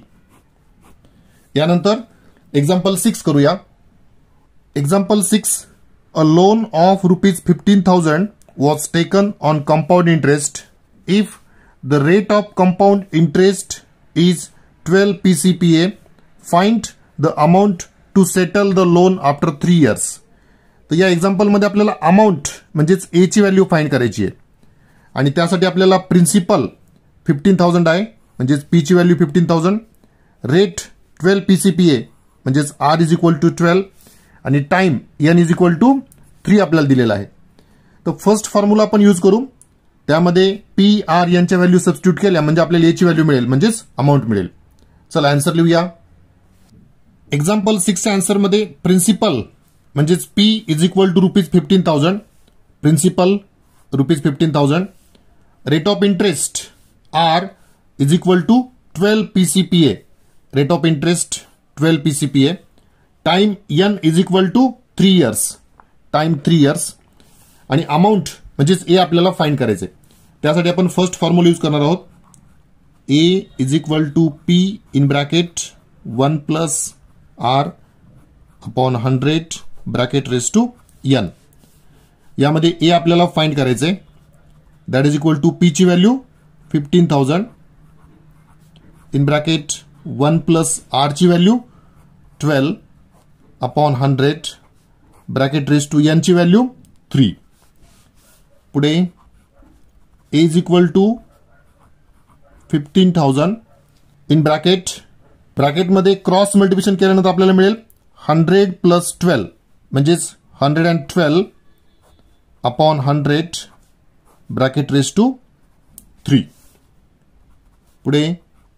यानंतर example six करूया. Example six, a loan of rupees fifteen thousand was taken on compound interest if the rate of compound interest is twelve PCPA. Find the amount to settle the loan after three years. तर या एक्झाम्पलमध्ये आपल्याला amount म्हणजेच A ची value find करायची आहे आणि त्यासाठी आपल्याला प्रिन्सिपल फिफ्टीन थाउजंड आहे म्हणजेच पी ची value fifteen thousand, rate twelve PCPA म्हणजेच R is equal to twelve आणि time N is equal to three आपल्याला दिलेला आहे. तर फर्स्ट फॉर्म्युला आपण यूज करू. त्यामध्ये पी आर यांच्या व्हॅल्यू सबस्टिट्यूट केल्या म्हणजे आपल्याला ए ची व्हॅल्यू मिळेल म्हणजेच अमाऊंट मिळेल. चला आन्सर लिहूया. एक्झाम्पल सिक्सच्या आन्सरमध्ये प्रिन्सिपल म्हणजेच P is equal to rupees fifteen thousand, principal rupees fifteen thousand, rate of interest R is equal to twelve PCPA, rate of interest twelve PCPA, time N is equal to three years, time three years आणि amount म्हणजेच A आपल्याला find करायचे. त्यासाठी आपण first formula use करणार आहोत. A is equal to P in bracket one plus R upon hundred bracket raise to N. यामध्ये A आपल्याला फाइंड करायचे that is equal to P ची value fifteen thousand in bracket one plus R ची value twelve upon hundred bracket raise to N ची value three. पुढे A is equal to fifteen thousand in bracket ब्रॅकेटमध्ये cross multiplication केल्यानंतर आपल्याला मिळेल hundred plus twelve म्हणजेच hundred and twelve upon hundred bracket raise to three. पुढे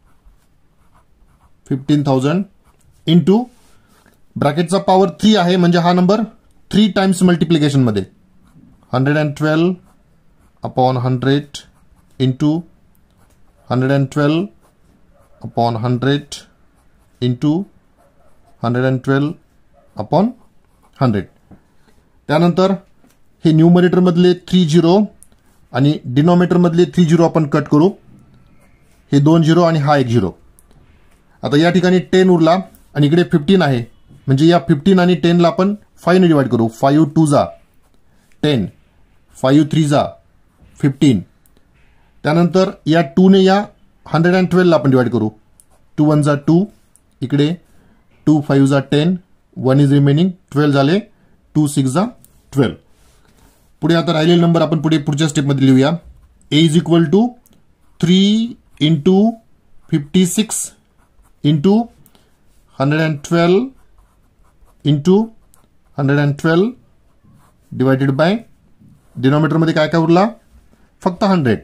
fifteen thousand into ब्रॅकेटचा power three आहे म्हणजे हा नंबर थ्री टाइम्स मल्टिप्लिकेशन मध्ये hundred and twelve upon hundred into hundred and twelve upon hundred into hundred and twelve upon hundred. त्यानंतर हे numerator मधले three zero आणि डिनॉमिनेटर मधले थ्री झिरो आपण कट करू. हे दोन झिरो आणि हा एक झिरो. आता या ठिकाणी टेन उरला आणि इकडे फिफ्टीन आहे म्हणजे या फिफ्टीन आणि टेनला आपण फाईव्ह ने डिवाइड करू. फाईव्ह टू जा टेन, फाईव्ह थ्री जा फिफ्टीन. त्यानंतर या टू ने या हंड्रेड अँड ट्वेल्वला आपण डिवाइड करू. टू वन जा टू, इकडे टू फाईव्ह जा ten, one is remaining twelve झाले, टू सिक्स जा ट्वेल्व. पुढे आता राहिलेले नंबर आपण पुढे पुढच्या स्टेपमध्ये लिहूया. A is equal to three into fifty six into hundred and twelve into hundred and twelve divided by डिनॉमिनेटरमध्ये काय काय उरला फक्त हंड्रेड.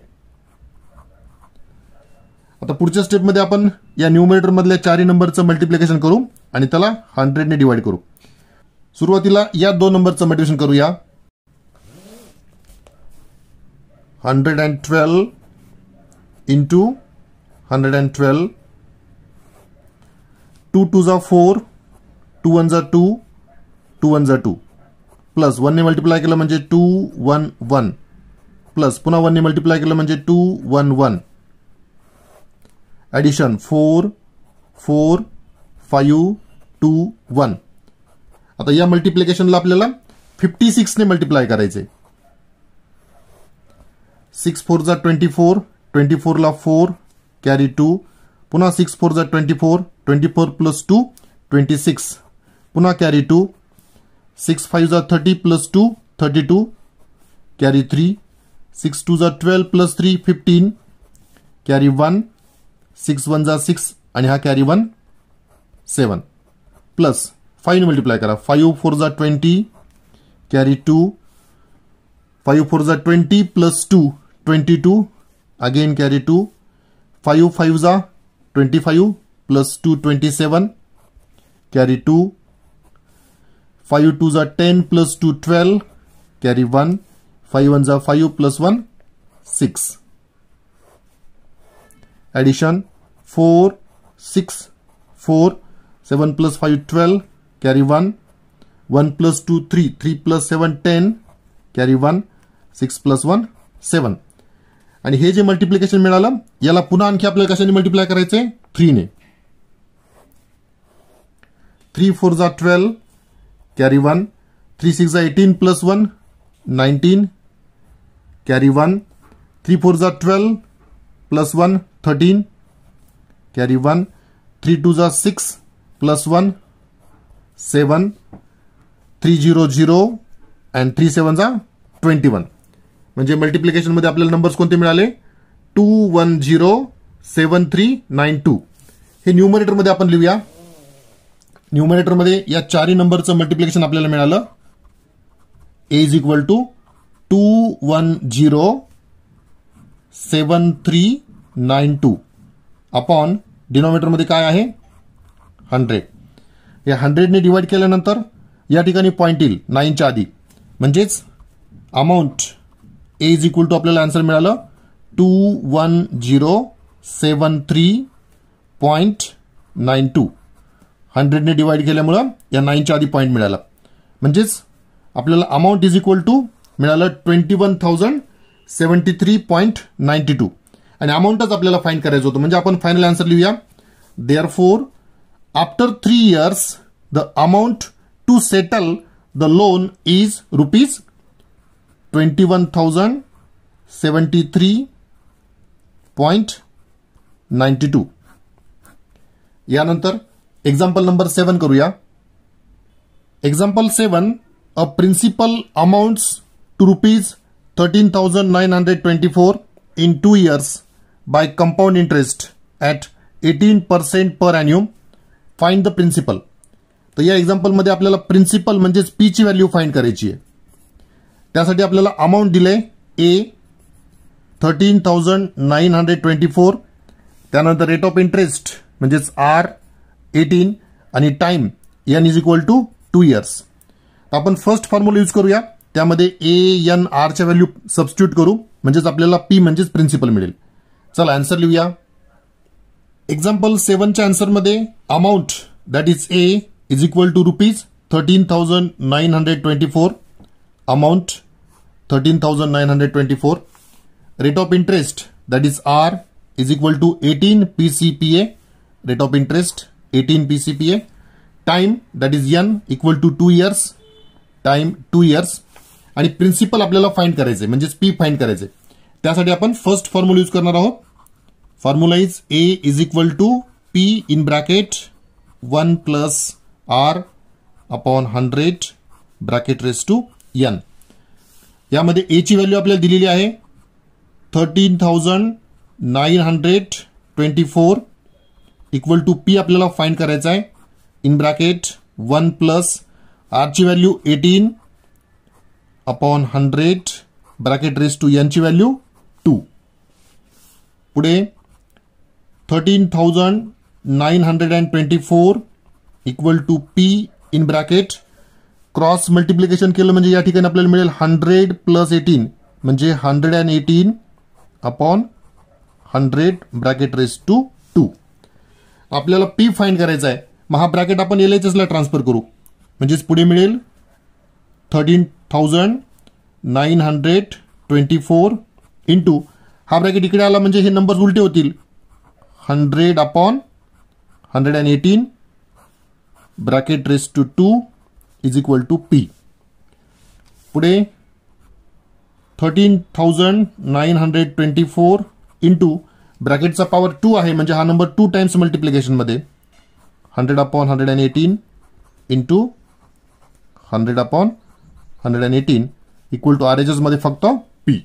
आता पुढच्या स्टेपमध्ये आपण या न्यूमरेटर मधल्या चारही नंबरचं मल्टिप्लिकेशन करू आणि त्याला हंड्रेड ने डिवाइड करू. सुरुवातीला या दोन नंबरचं मल्टिप्लिकेशन करूया. Hundred and twelve into hundred and twelve, two two जा फोर, टू वन जा टू, टू वन जा टू, प्लस वन ने मल्टिप्लाय केलं म्हणजे टू वन वन, प्लस पुन्हा वन ने मल्टिप्लाय केलं म्हणजे two one one, addition four four five two one. आता या मल्टिप्लिकेशनला आपल्याला फिफ्टी सिक्स ने मल्टिप्लाय करायचे. सिक्स फोर जा ट्वेंटी फोर, ट्वेंटी फोरला फोर कॅरी टू, पुन्हा सिक्स फोर जा twenty four, twenty four plus two twenty six, पुन्हा कॅरी टू, सिक्स फाईव्ह जा thirty plus two thirty two carry three, six two जा twelve plus three fifteen carry one, six one जा six आणि हा carry one seven plus five multiply करा. Five four जा twenty carry two. Five four जा twenty plus two twenty two again carry two. Five five जा twenty five plus two twenty सेवन carry two. Five two जा ten plus two twelve carry one. Five one जा five plus one six. Addition four six four. Seven plus five twelve carry one. One plus two three. Three plus seven ten carry one. Six plus one seven. आणि हे जे multiplication मिळालं याला पुन्हा आणखी आपल्याला कशाने मल्टिप्लाय करायचे? थ्रीने. थ्री फोर जा twelve carry one. Three six जा eighteen plus one nineteen carry one. Three four जा twelve plus one thirteen carry one. Three two जा six plus one seven. Three zero zero and three seven जा twenty one. म्हणजे multiplication मध्ये आपल्याला numbers कोणते मिळाले? Two one zero seven three nine two. हे numerator मध्ये आपण लिहूया. न्यूमरेटर मध्ये या चारही नंबरचं मल्टिप्लिकेशन आपल्याला मिळालं. A is equal to two one zero seven three nine two upon denominator मध्ये काय आहे? हंड्रेड. या हंड्रेडने डिवाइड केल्यानंतर या ठिकाणी पॉईंट येईल नाईनच्या आधी. म्हणजेच amount A is equal to आपल्याला आन्सर मिळालं two one zero seven three point nine two. हंड्रेडने डिवाइड केल्यामुळं या नाईनच्या आधी पॉईंट मिळाला. म्हणजेच आपल्याला अमाऊंट इज इक्वल टू मिळालं twenty one thousand seventy three point ninety two. आणि अमाऊंटच आपल्याला फाइंड करायचं होतं. म्हणजे आपण फायनल आन्सर लिहूया. Therefore after three years the amount to settle the loan is rupees twenty one thousand seventy three point ninety two. यानंतर example number seven करूया. Example seven. A principal amounts to rupees thirteen thousand nine hundred twenty four in two years by compound interest at eighteen percent per annum. Find the principal. तर या एक्झाम्पलमध्ये आपल्याला principal म्हणजेच P ची value find करायची आहे. त्यासाठी आपल्याला अमाऊंट दिले A thirteen thousand nine hundred twenty four. त्यानंतर रेट ऑफ इंटरेस्ट म्हणजेच आर एटीन आणि time N is equal to two years. आपण फर्स्ट फॉर्म्युला यूज करूया. त्यामध्ये ए एन आरच्या व्हॅल्यू सबस्टिट्यूट करू. म्हणजेच आपल्याला पी म्हणजेच प्रिन्सिपल मिळेल. चला आन्सर लिहूया. एक्झाम्पल सेवनच्या आन्सरमध्ये amount that is A is equal to rupees thirteen thousand nine hundred twenty four. Amount thirteen thousand nine hundred twenty four. Rate of interest that is R is equal to eighteen P C P A. Rate of interest eighteen P C P A. Time that is N equal to two years. Time two years. आणि principal आपल्याला find करायचे म्हणजेच P find करायचे. त्यासाठी आपण first formula use करणार आहोत. Formula is A is equal to P in bracket one plus R upon hundred bracket raise to N. यामध्ये ए ची व्हॅल्यू आपल्याला दिलेली आहे thirteen thousand nine hundred twenty four equal to P आपल्याला find करायचा आहे in bracket one plus R ची value eighteen upon hundred bracket raise to N ची व्हॅल्यू टू. पुढे thirteen thousand nine hundred and twenty four equal to P in bracket cross multiplication केलं म्हणजे या ठिकाणी आपल्याला मिळेल हंड्रेड प्लस एटीन म्हणजे hundred and eighteen upon hundred bracket raise to two. आपल्याला पी फाइंड करायचा आहे. मग हा ब्रॅकेट आपण एल एच एसला ट्रान्सफर करू. म्हणजेच पुढे मिळेल thirteen thousand nine hundred twenty four into हा ब्रॅकेट इकडे आला म्हणजे हे नंबर उलटे होतील. Hundred upon hundred and eighteen bracket raise to two is equal to P. पुढे thirteen thousand nine hundred twenty four into ब्रॅकेटचा पॉवर टू आहे म्हणजे हा नंबर टू टाइम्स मल्टिप्लिकेशन मध्ये hundred upon hundred and eighteen into hundred upon hundred and eighteen equal to R H S मध्ये फक्त P.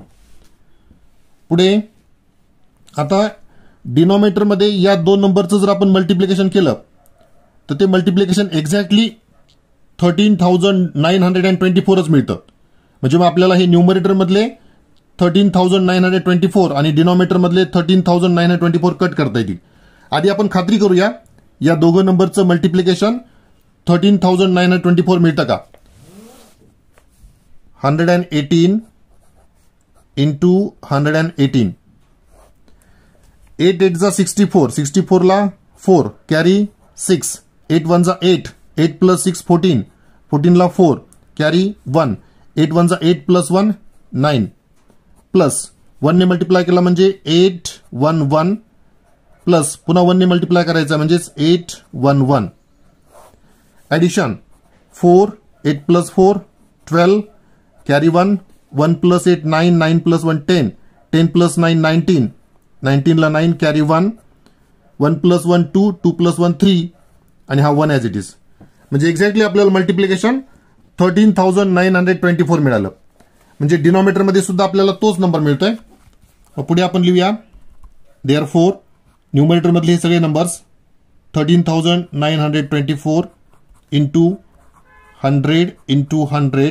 पुढे आता डिनॉमिनेटर मध्ये या दोन नंबरचं जर आपण मल्टिप्लिकेशन केलं तर ते multiplication exactly thirteen thousand nine hundred and twenty फोरच मिळतं. म्हणजे मग आपल्याला हे न्यूमरेटर मधले thirteen thousand nine hundred twenty four आणि डिनॉमिनेटर मधले thirteen thousand nine hundred twenty four cut करता येतील. आधी आपण खात्री करूया या दोघं नंबरचं multiplication thirteen thousand nine hundred twenty four मिळतं का. Hundred and eighteen into hundred and eighteen, eight eight जा सिक्स्टी फोर, सिक्स्टी फोर ला four carry six, eight one जा eight, eight plus six fourteen, fourteen ला four carry one, eight one जा eight plus one nine, plus one ने multiply केला म्हणजे eight one one, plus पुन्हा one ने multiply करायचा म्हणजेच eight one one. Addition four, eight plus four twelve carry one, one plus eight nine, nine plus one ten, ten plus nine nineteen, nineteen ला nine carry one, one plus one two, to plus one three आणि हा one as it is. म्हणजे exactly आपल्याला multiplication thirteen thousand nine hundred twenty four मिळालं. म्हणजे denominator मध्ये सुद्धा आपल्याला तोच नंबर मिळतोय. पुढे आपण लिहूया देअर फोर न्यूमरेटर मधले हे सगळे numbers thirteen thousand nine hundred twenty four into hundred into hundred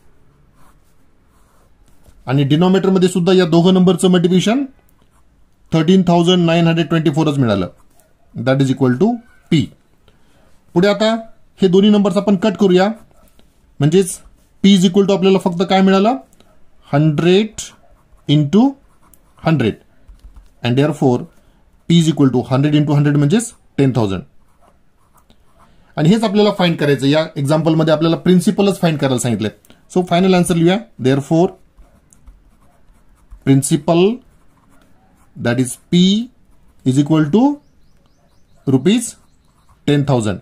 आणि डिनॉमिनेटर मध्ये सुद्धा या दोघं नंबरचं multiplication thirteen thousand nine hundred twenty फोरच मिळालं. That is equal to P. पुढे आता हे दोन्ही नंबर्स आपण कट करूया म्हणजेच पी इज इक्वल टू आपल्याला फक्त काय मिळालं hundred into hundred and therefore P is equal to hundred into hundred म्हणजेच टेन थाउजंड. आणि हेच आपल्याला फाइंड करायचं. या एक्झाम्पलमध्ये आपल्याला प्रिन्सिपलच फाइंड करायला सांगितलंय. सो फायनल आन्सर लिहूया therefore principal that is P is equal to rupees ten thousand.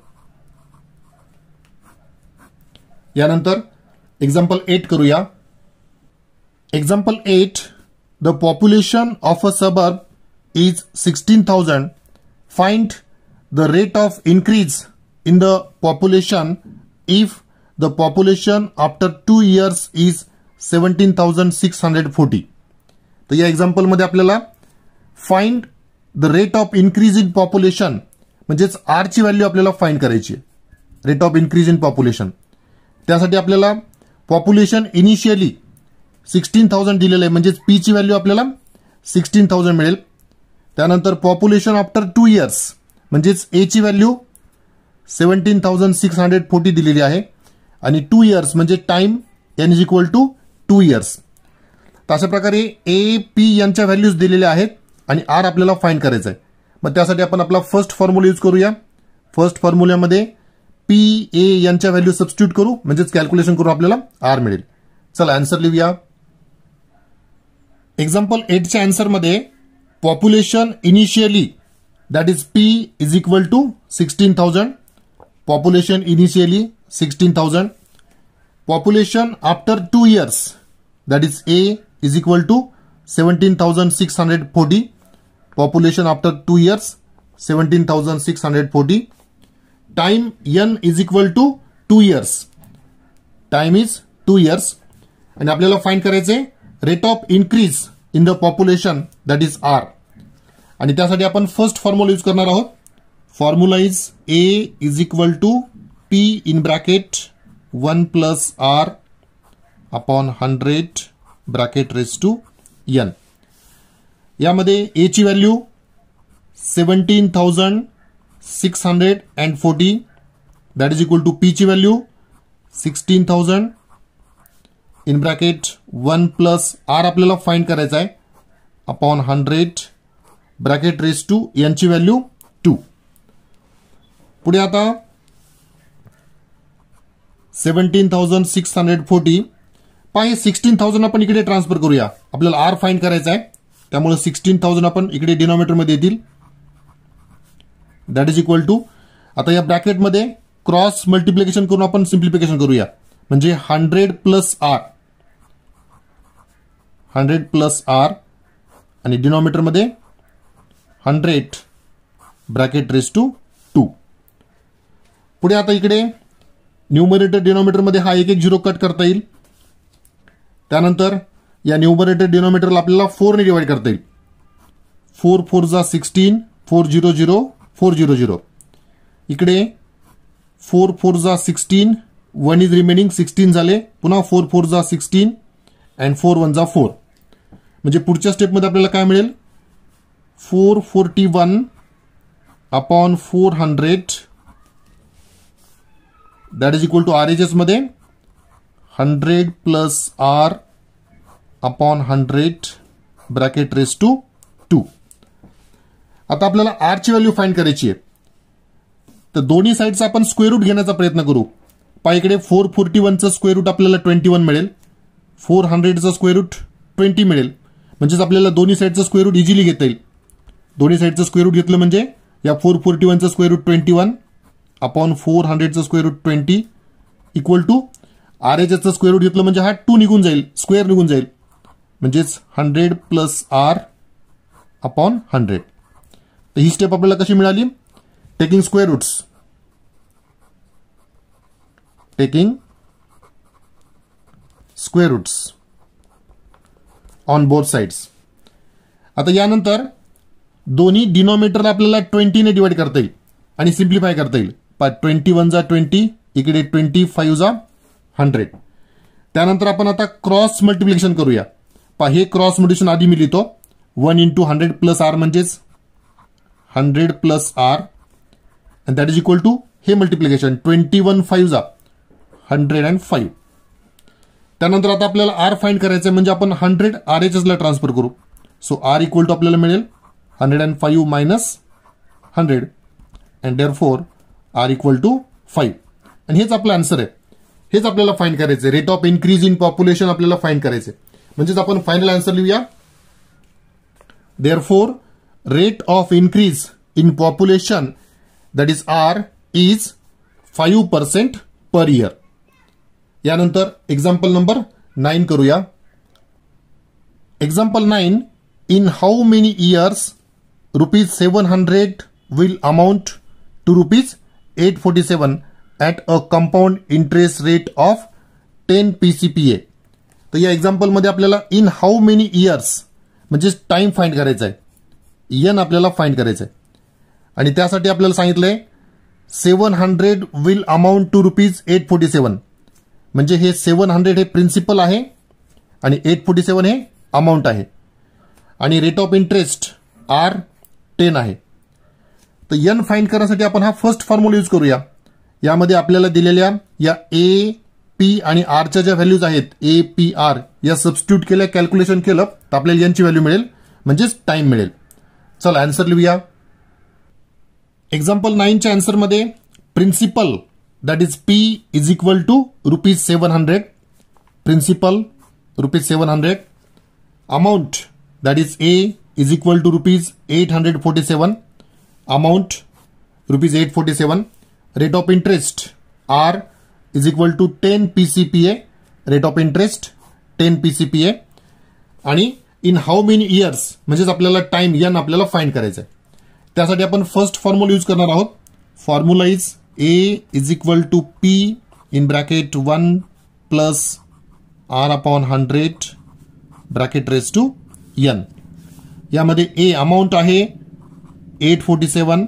यानंतर एक्झाम्पल एट करूया. Example eight the population of a suburb is sixteen thousand. Find the rate of increase in the population if the population after two years is seventeen thousand six hundred forty. तर या example मध्ये आपल्याला find the rate of increase in population म्हणजेच R ची value आपल्याला find करायची आहे. Rate of increase in population त्यासाठी आपल्याला पॉप्युलेशन इनिशियली सिक्स्टीन थाउजंड दिलेलं आहे म्हणजेच पी ची व्हॅल्यू आपल्याला सिक्स्टीन थाउजंड मिळेल. त्यानंतर पॉप्युलेशन आफ्टर टू इयर्स म्हणजेच ए ची value seventeen thousand six hundred forty दिलेली आहे आणि टू इयर्स म्हणजे time N is equal to two years. तर अशा प्रकारे ए पी यांच्या व्हॅल्यूज दिलेल्या आहेत आणि आर आपल्याला फाइंड करायचं आहे. मग त्यासाठी आपण आपला फर्स्ट फॉर्म्युला यूज करूया. फर्स्ट फॉर्म्युल्यामध्ये पी ए यांच्या व्हॅल्यू सबस्टिट्यूट करू म्हणजेच कॅल्क्युलेशन करू आपल्याला आर मिळेल. चला आन्सर लिहूया. एक्झाम्पल एटच्या आन्सरमध्ये population initially that is P is equal to sixteen thousand. Population initially sixteen thousand. Population after two years that is A is equal to seventeen thousand six hundred forty. Population after two years seventeen thousand six hundred forty. Time N is equal to two years. Time is two years. आणि आपल्याला find करायचे rate of increase in the population that is R. आणि त्यासाठी आपण first formula use करणार आहोत. Formula is A is equal to P in bracket one plus R upon one hundred bracket raised to N. यामध्ये A ची value seventeen thousand six hundred and forty that is equal to P ची value sixteen thousand in bracket one plus R आपल्याला find करायचा आहे upon hundred bracket raise to N ची value two. पुढे आता seventeen thousand six hundred forty by sixteen thousand आपण इकडे transfer करूया. आपल्याला आर फाइंड करायचा आहे त्यामुळे सिक्स्टीन थाउजंड आपण इकडे डिनॉमिनेटर मध्ये येतील दॅट इज इक्वल टू आता या ब्रॅकेटमध्ये क्रॉस मल्टिप्लिकेशन करून आपण सिम्प्लिफिकेशन करूया म्हणजे hundred plus R hundred plus R आणि डिनॉमिनेटर मध्ये hundred bracket raise to two. पुढे आता इकडे न्यूमरेटर डिनॉमिनेटर मध्ये हा एक एक झिरो कट करता येईल. त्यानंतर या न्यूमरेटर डिनॉमिनेटरला आपल्याला फोर ने डिवाइड करता येईल. फोर फोर जा sixteen, four zero zero four zero zero. इकडे फोर फोर जा sixteen, one is remaining, sixteen झाले. पुन्हा फोर फोर जा सिक्स्टीन अँड फोर वन जा फोर. म्हणजे पुढच्या स्टेपमध्ये आपल्याला काय मिळेल, four forty one upon four hundred that is equal to R H S मध्ये hundred plus R upon hundred bracket raise to two. आता आपल्याला आर ची व्हॅल्यू फाइंड करायची आहे. तर दोन्ही साईडचा आपण स्क्वेअर रूट घेण्याचा प्रयत्न करू. पहा इकडे फोर फोर्टी वनचं स्क्वेअर रूट आपल्याला ट्वेंटी वन मिळेल, फोर हंड्रेडचं स्क्वेअर रूट ट्वेंटी मिळेल. म्हणजेच आपल्याला दोन्ही साईडचं स्क्वेअर रूट इझिली घेता येईल. दोन्ही साईडचं स्क्वेअर रूट घेतलं म्हणजे या फोर फोर्टी वनचं square root twenty one upon four हंड्रेडचं square root twenty equal to R H एसचं स्क्वेअर रूट घेतलं म्हणजे हा टू निघून जाईल, स्क्वेअर निघून जाईल. म्हणजेच hundred plus R upon hundred. तर ही स्टेप आपल्याला कशी मिळाली, taking square roots, taking square roots on both sides. आता यानंतर दोन्ही डिनॉमिनेटरला आपल्याला ट्वेंटी ने डिवाइड करता येईल आणि सिम्प्लिफाय करता येईल. ट्वेंटी वन जा ट्वेंटी, इकडे ट्वेंटी फाईव्ह जा हंड्रेड. त्यानंतर आपण आता क्रॉस मल्टिप्लिकेशन करूया. पहा हे क्रॉस मल्टिप्लिकेशन आधी मी लिहितो, one into hundred plus R म्हणजेच hundred plus R and that is equal to हे मल्टिप्लिकेशन ट्वेंटी वन फाईव्ह जा हंड्रेड अँड फाईव्ह. त्यानंतर आता आपल्याला आर फाइंड करायचं म्हणजे आपण हंड्रेड आर एच एसला ट्रान्सफर करू. सो आर इक्वल टू आपल्याला मिळेल hundred and five minus hundred and therefore R equal to five. आणि हेच आपलं आन्सर आहे. हेच आपल्याला फाइंड करायचं. Rate of increase in population आपल्याला फाइंड करायचं. म्हणजेच आपण फायनल आन्सर लिहूया. Therefore rate of increase in population that is R is five percent per year. यानंतर एक्झाम्पल नंबर नाईन करूया. Example nine, in how many years rupees seven hundred will amount to rupees eight forty seven at a compound interest rate of ten PCPA. तर या एक्झाम्पलमध्ये आपल्याला in how many years म्हणजे time find करायचा आहे, N आपल्याला find करायचं आहे. आणि त्यासाठी आपल्याला सांगितलंय seven hundred will amount to rupees eight forty seven. म्हणजे हे सेवन हंड्रेड हे प्रिन्सिपल आहे आणि एट फोर्टी सेवन हे अमाऊंट आहे. आणि rate of interest R ten आहे. तर एन फाइंड करण्यासाठी आपण हा फर्स्ट फॉर्म्युला यूज करूया. यामध्ये आपल्याला दिलेल्या या ए पी आणि आरच्या ज्या व्हॅल्यूज आहेत ए पी आर या सबस्टिट्यूट केल्या, कॅल्क्युलेशन केलं तर आपल्याला एनची व्हॅल्यू मिळेल म्हणजेच टाइम मिळेल. चला आन्सर लिहूया. एक्झाम्पल नाईनच्या आन्सरमध्ये principal that is P is equal to rupees seven hundred, principal rupees seven hundred, amount that is A is equal to rupees eight hundred forty seven, amount rupees eight forty seven, rate of interest R is equal to ten PCPA, rate of interest ten PCPA. आणि in how many years म्हणजेच आपल्याला time N आपल्याला find करायचं आहे. त्यासाठी आपण first formula use करणार आहोत. Formula is A is equal to P in bracket one plus R upon hundred bracket raise to N. यामध्ये ए अमाऊंट आहे eight forty seven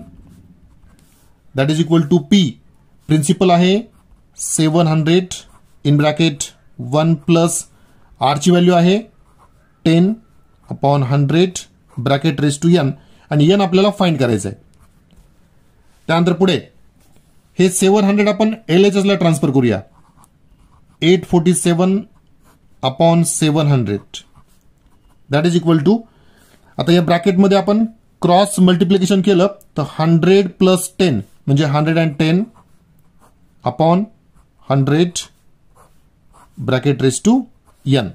that is equal to P principal आहे seven hundred in bracket one plus आरची value आहे ten upon hundred bracket raise to N. आणि N आपल्याला find करायचं आहे. त्यानंतर पुढे हे सेवन हंड्रेड आपण एल एच एसला ट्रान्सफर करूया. Eight forty seven upon seven hundred that is equal to, आता या ब्रॅकेटमध्ये आपण क्रॉस मल्टिप्लिकेशन केलं तर हंड्रेड प्लस टेन म्हणजे hundred and ten upon hundred bracket raise to N.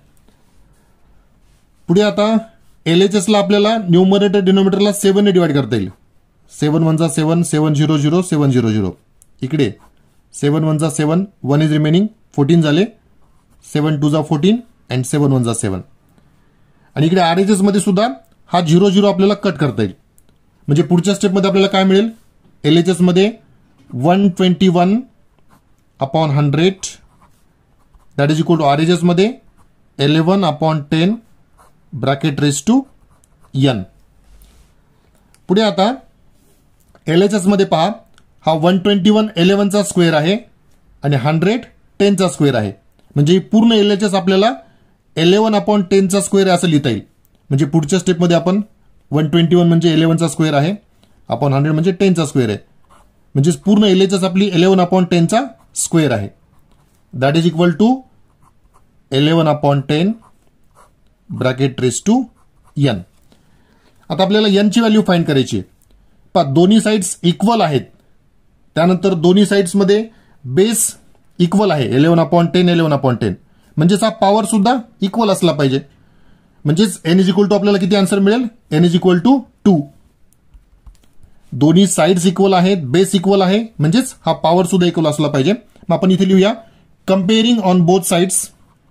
पुढे आता एल एच एसला आपल्याला न्यूमरेटर डिनोमिनेटरला सेवन ने डिवाइड करता येईल. सेवन वन जा seven, seven zero zero, seven zero zero. इकडे सेवन वन जा seven, one is remaining, fourteen झाले, सेवन टू जा फोर्टीन अँड सेवन वन जा सेवन. आणि इकडे आर एच एस मध्ये सुद्धा हा झिरो झिरो आपल्याला कट करता येईल. म्हणजे पुढच्या स्टेपमध्ये आपल्याला काय मिळेल, एल एच एस मध्ये one twenty one upon hundred that is equal to R H S मध्ये eleven upon ten bracket raise to N. पुढे आता एल एच एस मध्ये पहा हा वन ट्वेंटी वन इलेव्हनचा स्क्वेअर आहे आणि हंड्रेड टेनचा स्क्वेअर आहे. म्हणजे पूर्ण एल एच एस आपल्याला इलेव्हन अपॉन टेनचा स्क्वेअर आहे असं लिहिता येईल. म्हणजे पुढच्या स्टेपमध्ये आपण वन ट्वेंटी वन म्हणजे इलेव्हनचा स्क्वेअर आहे अपॉन हंड्रेड म्हणजे टेनचा स्क्वेअर आहे. म्हणजे पूर्ण एल एच एस आपली इलेव्हन अपॉन टेनचा स्क्वेअर आहे. That is equal to eleven upon ten bracket raise to N. आता आपल्याला एन ची व्हॅल्यू फाइंड करायची आहे. पहा दोन्ही साइड्स इक्वल आहेत. त्यानंतर दोन्ही साइड्समध्ये बेस इक्वल आहे eleven upon ten eleven upon ten. म्हणजेच हा पॉवर सुद्धा इक्वल असला पाहिजे. म्हणजेच एन इज इक्वल टू आपल्याला किती आन्सर मिळेल? N is equal to two. दोन्ही साइड्स इक्वल आहेत, बेस इक्वल आहे, म्हणजेच हा पॉवर सुद्धा इक्वल असला पाहिजे. मग आपण इथे लिहूया comparing on both sides.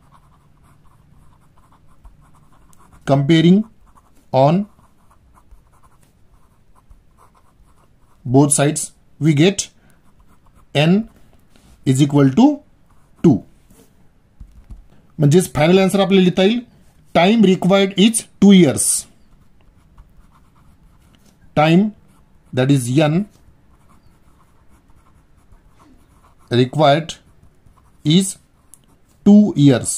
Comparing on both sides we get n is equal to two. म्हणजेच फायनल आन्सर आपल्याला लिहिता येईल time required is two years. टाइम that is n required is two years.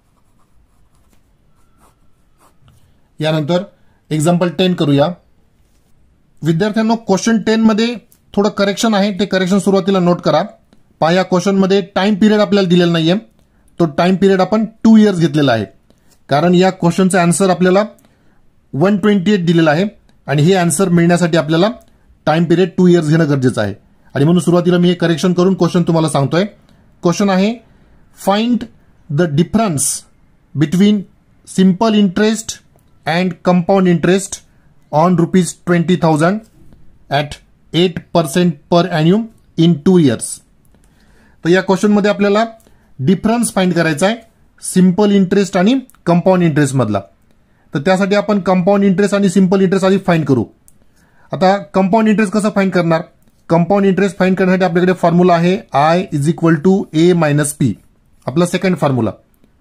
यानंतर एक्झाम्पल टेन करूया. विद्यार्थ्यांनो question ten मध्ये थोडं करेक्शन आहे, ते करेक्शन सुरुवातीला नोट करा. पहा या क्वेश्चन मध्ये टाइम पिरियड आपल्याला दिलेला नाहीये. तो टाइम पिरियड आपण टू इयर्स घेतलेला आहे. कारण या क्वेश्चनचा आन्सर आपल्याला वन ट्वेंटी एट दिलेला आहे आणि हे आन्सर मिळण्यासाठी आपल्याला टाइम पिरियड टू इयर्स घेणं गरजेचं आहे. आणि म्हणून सुरुवातीला मी हे करेक्शन करून क्वेश्चन तुम्हाला सांगतोय. क्वेश्चन आहे find the difference between simple interest and compound interest on rupees twenty thousand at eight percent per annum in two years. तर या क्वेश्चनमध्ये आपल्याला डिफरन्स फाइंड करायचा आहे सिंपल इंटरेस्ट आणि कंपाऊंड इंटरेस्ट मधला. तर त्यासाठी आपण कंपाऊंड इंटरेस्ट आणि सिंपल इंटरेस्ट आधी फाइंड करू. आता कंपाऊंड इंटरेस्ट कसं फाइंड करणार? कंपाऊंड इंटरेस्ट फाइंड करण्यासाठी आपल्याकडे फॉर्म्युला आहे I is equal to A minus P, आपला सेकंड फॉर्म्युला.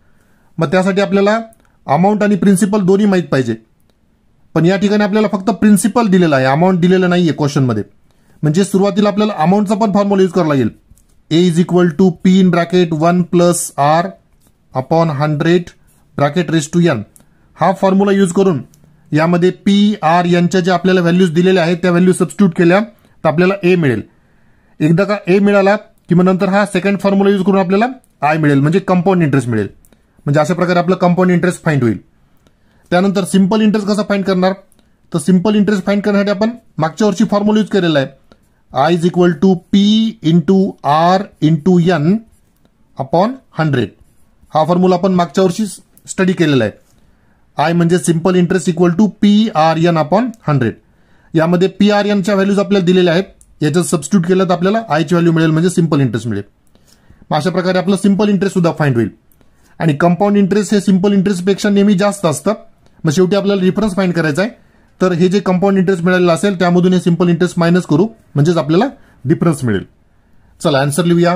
मग त्यासाठी आपल्याला अमाऊंट आणि प्रिन्सिपल दोन्ही माहीत पाहिजे. पण या ठिकाणी आपल्याला फक्त प्रिन्सिपल दिलेला आहे, अमाऊंट दिलेलं नाहीये क्वेश्चनमध्ये. म्हणजे सुरुवातीला आपल्याला अमाऊंटचा पण फॉर्म्युला यूज करावा लागेल. A is equal to P in bracket one plus R upon hundred bracket raise to n. हा फॉर्म्युला यूज करून यामध्ये पी आर यांच्या जे आपल्याला व्हॅल्यूज दिलेल्या आहेत त्या व्हॅल्यू सबस्टिट्यूट केल्या तर आपल्याला ए मिळेल. एकदा का ए मिळाला की मग नंतर हा सेकंड फॉर्म्युला यूज करून आपल्याला आय मिळेल, म्हणजे कंपाऊंड इंटरेस्ट मिळेल. म्हणजे अशा प्रकारे आपलं कंपाऊंड इंटरेस्ट फाइंड होईल. त्यानंतर सिंपल इंटरेस्ट कसं फाइंड करणार? तर सिंपल इंटरेस्ट फाइंड करण्यासाठी आपण मागच्या वर्षी फॉर्म्युला यूज केलेला आहे I is equal to P into R into n upon hundred. हा फॉर्म्युला आपण मागच्या वर्षी स्टडी केलेला आहे. आय म्हणजे simple interest equal to P R n upon hundred. यामध्ये पी आर एनच्या व्हॅल्यूज आपल्याला दिलेल्या आहेत, याच्यात सबस्टिट्यूट केलं तर आपल्याला आयची व्हॅल्यू मिळेल, म्हणजे सिंपल इंटरेस्ट मिळेल. अशा प्रकारे आपलं सिंपल इंटरेस्ट सुद्धा फाइंड होईल. आणि कंपाऊंड इंटरेस्ट हे सिंपल इंटरेस्ट पेक्षा नेहमी जास्त असतं. मग शेवटी आपल्याला डिफरन्स फाइंड करायचा आहे. तर हे जे कंपाऊंड इंटरेस्ट मिळालेलं असेल त्यामधून हे सिंपल इंटरेस्ट मायनस करू, म्हणजेच आपल्याला डिफरन्स मिळेल. चला आन्सर लिहूया.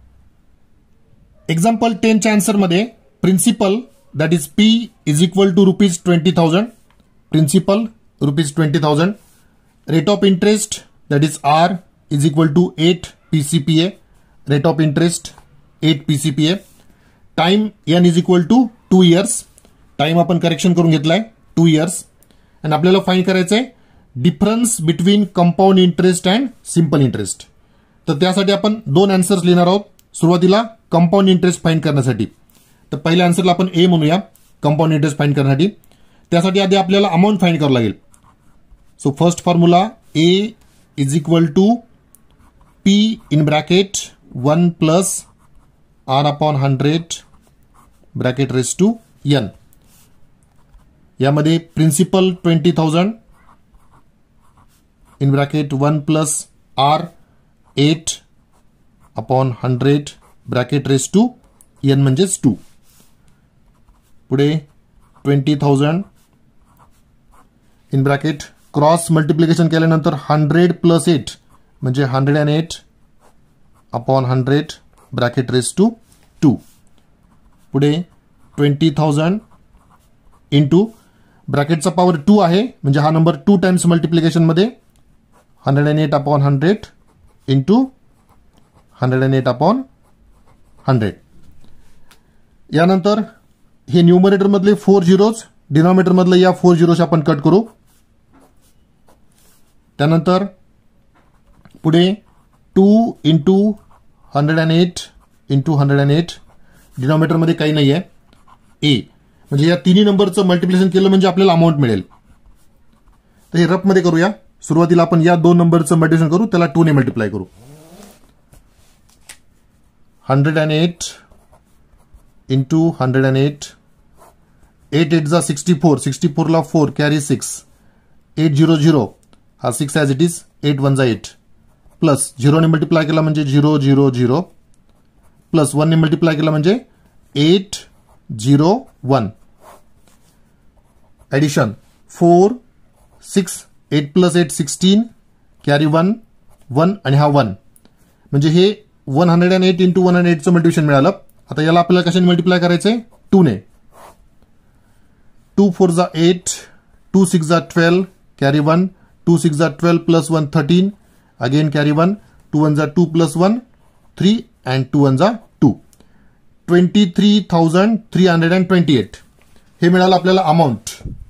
एक्झाम्पल टेनच्या आन्सरमध्ये principal that is P is equal to rupees twenty thousand, principal rupees twenty thousand, rate of interest that is R is equal to eight P C P A, rate of interest eight P C P A, time N is equal to two years, time आपण correction करून घेतलाय two years, आणि आपल्याला find करायचं आहे difference between compound interest and simple interest. तर त्यासाठी आपण दोन आन्सर्स लिहिणार आहोत. सुरुवातीला कंपाऊंड इंटरेस्ट फाइंड करण्यासाठी तर पहिल्या आन्सरला आपण ए म्हणूया कंपाऊंड इंटरेस्ट फाइंड करण्यासाठी. त्यासाठी आधी आपल्याला अमाऊंट फाइंड करावं लागेल. So first formula A is equal to P in bracket one plus R upon hundred bracket raise to N. यामध्ये principal twenty thousand in bracket one plus R eight upon hundred bracket raise to n म्हणजेच two. पुढे twenty thousand in bracket cross multiplication केल्यानंतर hundred plus eight म्हणजे hundred and eight upon hundred bracket raise to two. पुढे twenty thousand into ब्रॅकेटचा power two आहे म्हणजे हा number two times multiplication मध्ये hundred and eight upon hundred into hundred and eight upon hundred. यानंतर हे numerator मधले फोर झिरोज डिनॉमिनेटर मधले या फोर झिरोज आपण कट करू. त्यानंतर पुढे two into hundred and eight into hundred and eight denominator मध्ये काही नाही आहे. ए म्हणजे या तिन्ही नंबरचं मल्टिप्लिकेशन केलं म्हणजे आपल्याला अमाऊंट मिळेल. तर हे रफ मध्ये करूया. सुरुवातीला आपण या दोन नंबरचं मल्टिप्लिकेशन करू, त्याला टू ने मल्टिप्लाय करू. Hundred and eight into hundred and eight. Eight eight जा सिक्स्टी फोर, सिक्स्टी फोरला four carry six. Eight zero zero हा six as it is. Eight one जा एट प्लस झिरोने मल्टिप्लाय केला म्हणजे झिरो झिरो झिरो प्लस वनने multiply केला म्हणजे eight zero one. Addition four six. Eight plus eight sixteen carry one one आणि हा वन म्हणजे हे one hundred and eight into one hundred एटचं मल्टिप्लिकेशन मिळालं. आता याला आपल्याला कशाने मल्टिप्लाय करायचंय? टू ने. टू फोर जा एट, टू सिक्स जा twelve carry one, two six जा twelve plus one thirteen, again carry one, two one जा two plus one three and two one जा two. Twenty three thousand three hundred and twenty eight हे मिळालं आपल्याला amount.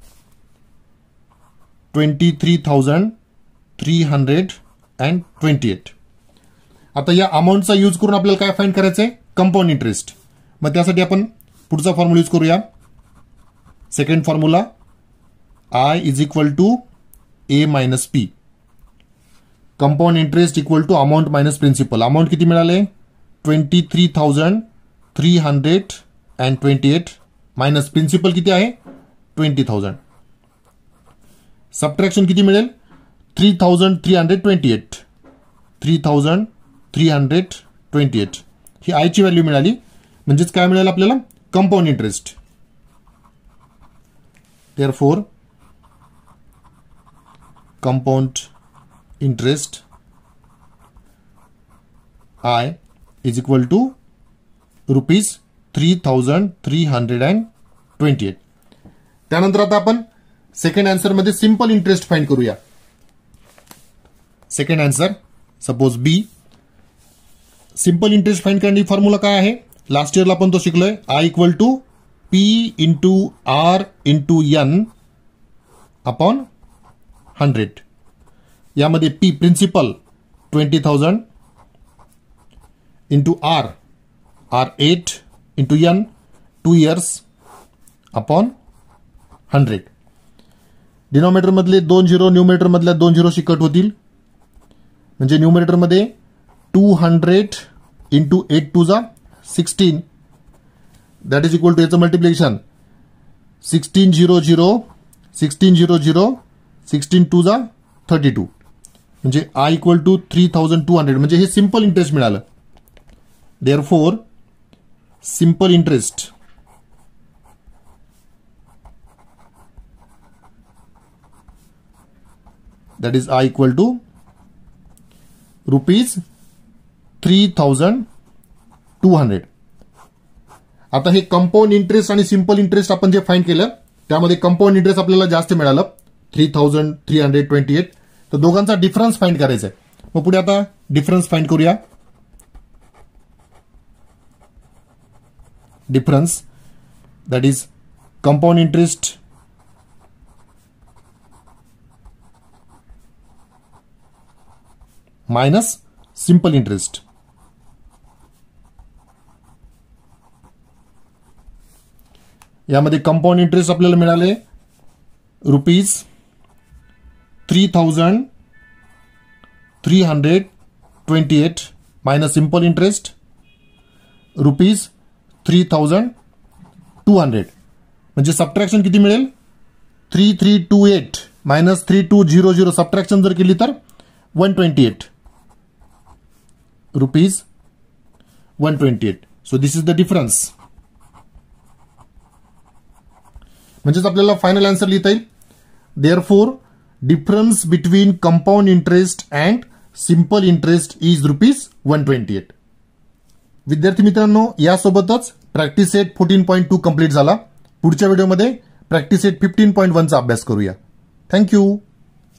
Twenty three thousand three hundred and twenty eight. आता या अमाऊंटचा use करून आपल्याला काय फाइंड करायचंय? Compound interest. मग त्यासाठी आपण पुढचा फॉर्म्युला यूज करूया. Second formula I is equal to A minus P. Compound interest equal to amount minus principal. Amount किती मिळाले? Twenty three thousand three hundred and twenty eight minus principal किती आहे? Twenty thousand. Subtraction किती मिळेल? Three thousand three hundred twenty eight. Three thousand three hundred twenty eight ही आयची value मिळाली. म्हणजेच काय मिळालं आपल्याला? Compound interest. Therefore compound interest I is equal to rupees three thousand three hundred and twenty eight. त्यानंतर आता आपण सेकंड आन्सर मध्ये सिंपल इंटरेस्ट फाइंड करूया. Second answer suppose B. Simple interest find करण्याची फॉर्म्युला काय आहे? लास्ट इयरला आपण तो शिकलोय. I equal to P into R into n upon hundred. यामध्ये P principal twenty thousand into R R eight into n two years upon hundred. Denominator मधले दोन झिरो न्यूमरेटर मधल्या दोन झिरो कट होतील. म्हणजे न्यूमरेटर मध्ये two hundred into eight two जा sixteen that is equal to याचं multiplication sixteen zero zero sixteen zero zero sixteen two जा थर्टी टू. म्हणजे I equal to three thousand two hundred. म्हणजे हे simple interest मिळालं. Therefore simple interest that is I equal to rupees three thousand two hundred. आता हे compound interest आणि simple interest आपण जे फाइंड केलं त्यामध्ये कंपाऊंड इंटरेस्ट आपल्याला जास्त मिळालं three thousand three hundred twenty eight. तर दोघांचा डिफरन्स फाइंड करायचा आहे. मग पुढे आता डिफरन्स फाइंड करूया. Difference that is compound interest minus simple interest. यामध्ये कंपाऊंड इंटरेस्ट आपल्याला मिळाले rupees three thousand three hundred twenty eight minus simple interest rupees three thousand two hundred. म्हणजे सबट्रॅक्शन किती मिळेल? Three three two eight minus three two zero zero subtraction जर केली तर one twenty eight rupees one twenty eight. So this is the difference. म्हणजेच आपल्याला final answer लिहिता येईल. Therefore difference between compound interest and simple interest is rupees one twenty eight. विद्यार्थी मित्रांनो, यासोबतच practice set fourteen point two complete झाला. पुढच्या व्हिडिओमध्ये प्रॅक्टिस सेट फिफ्टीन पॉईंट वनचा अभ्यास करूया. थँक्यू.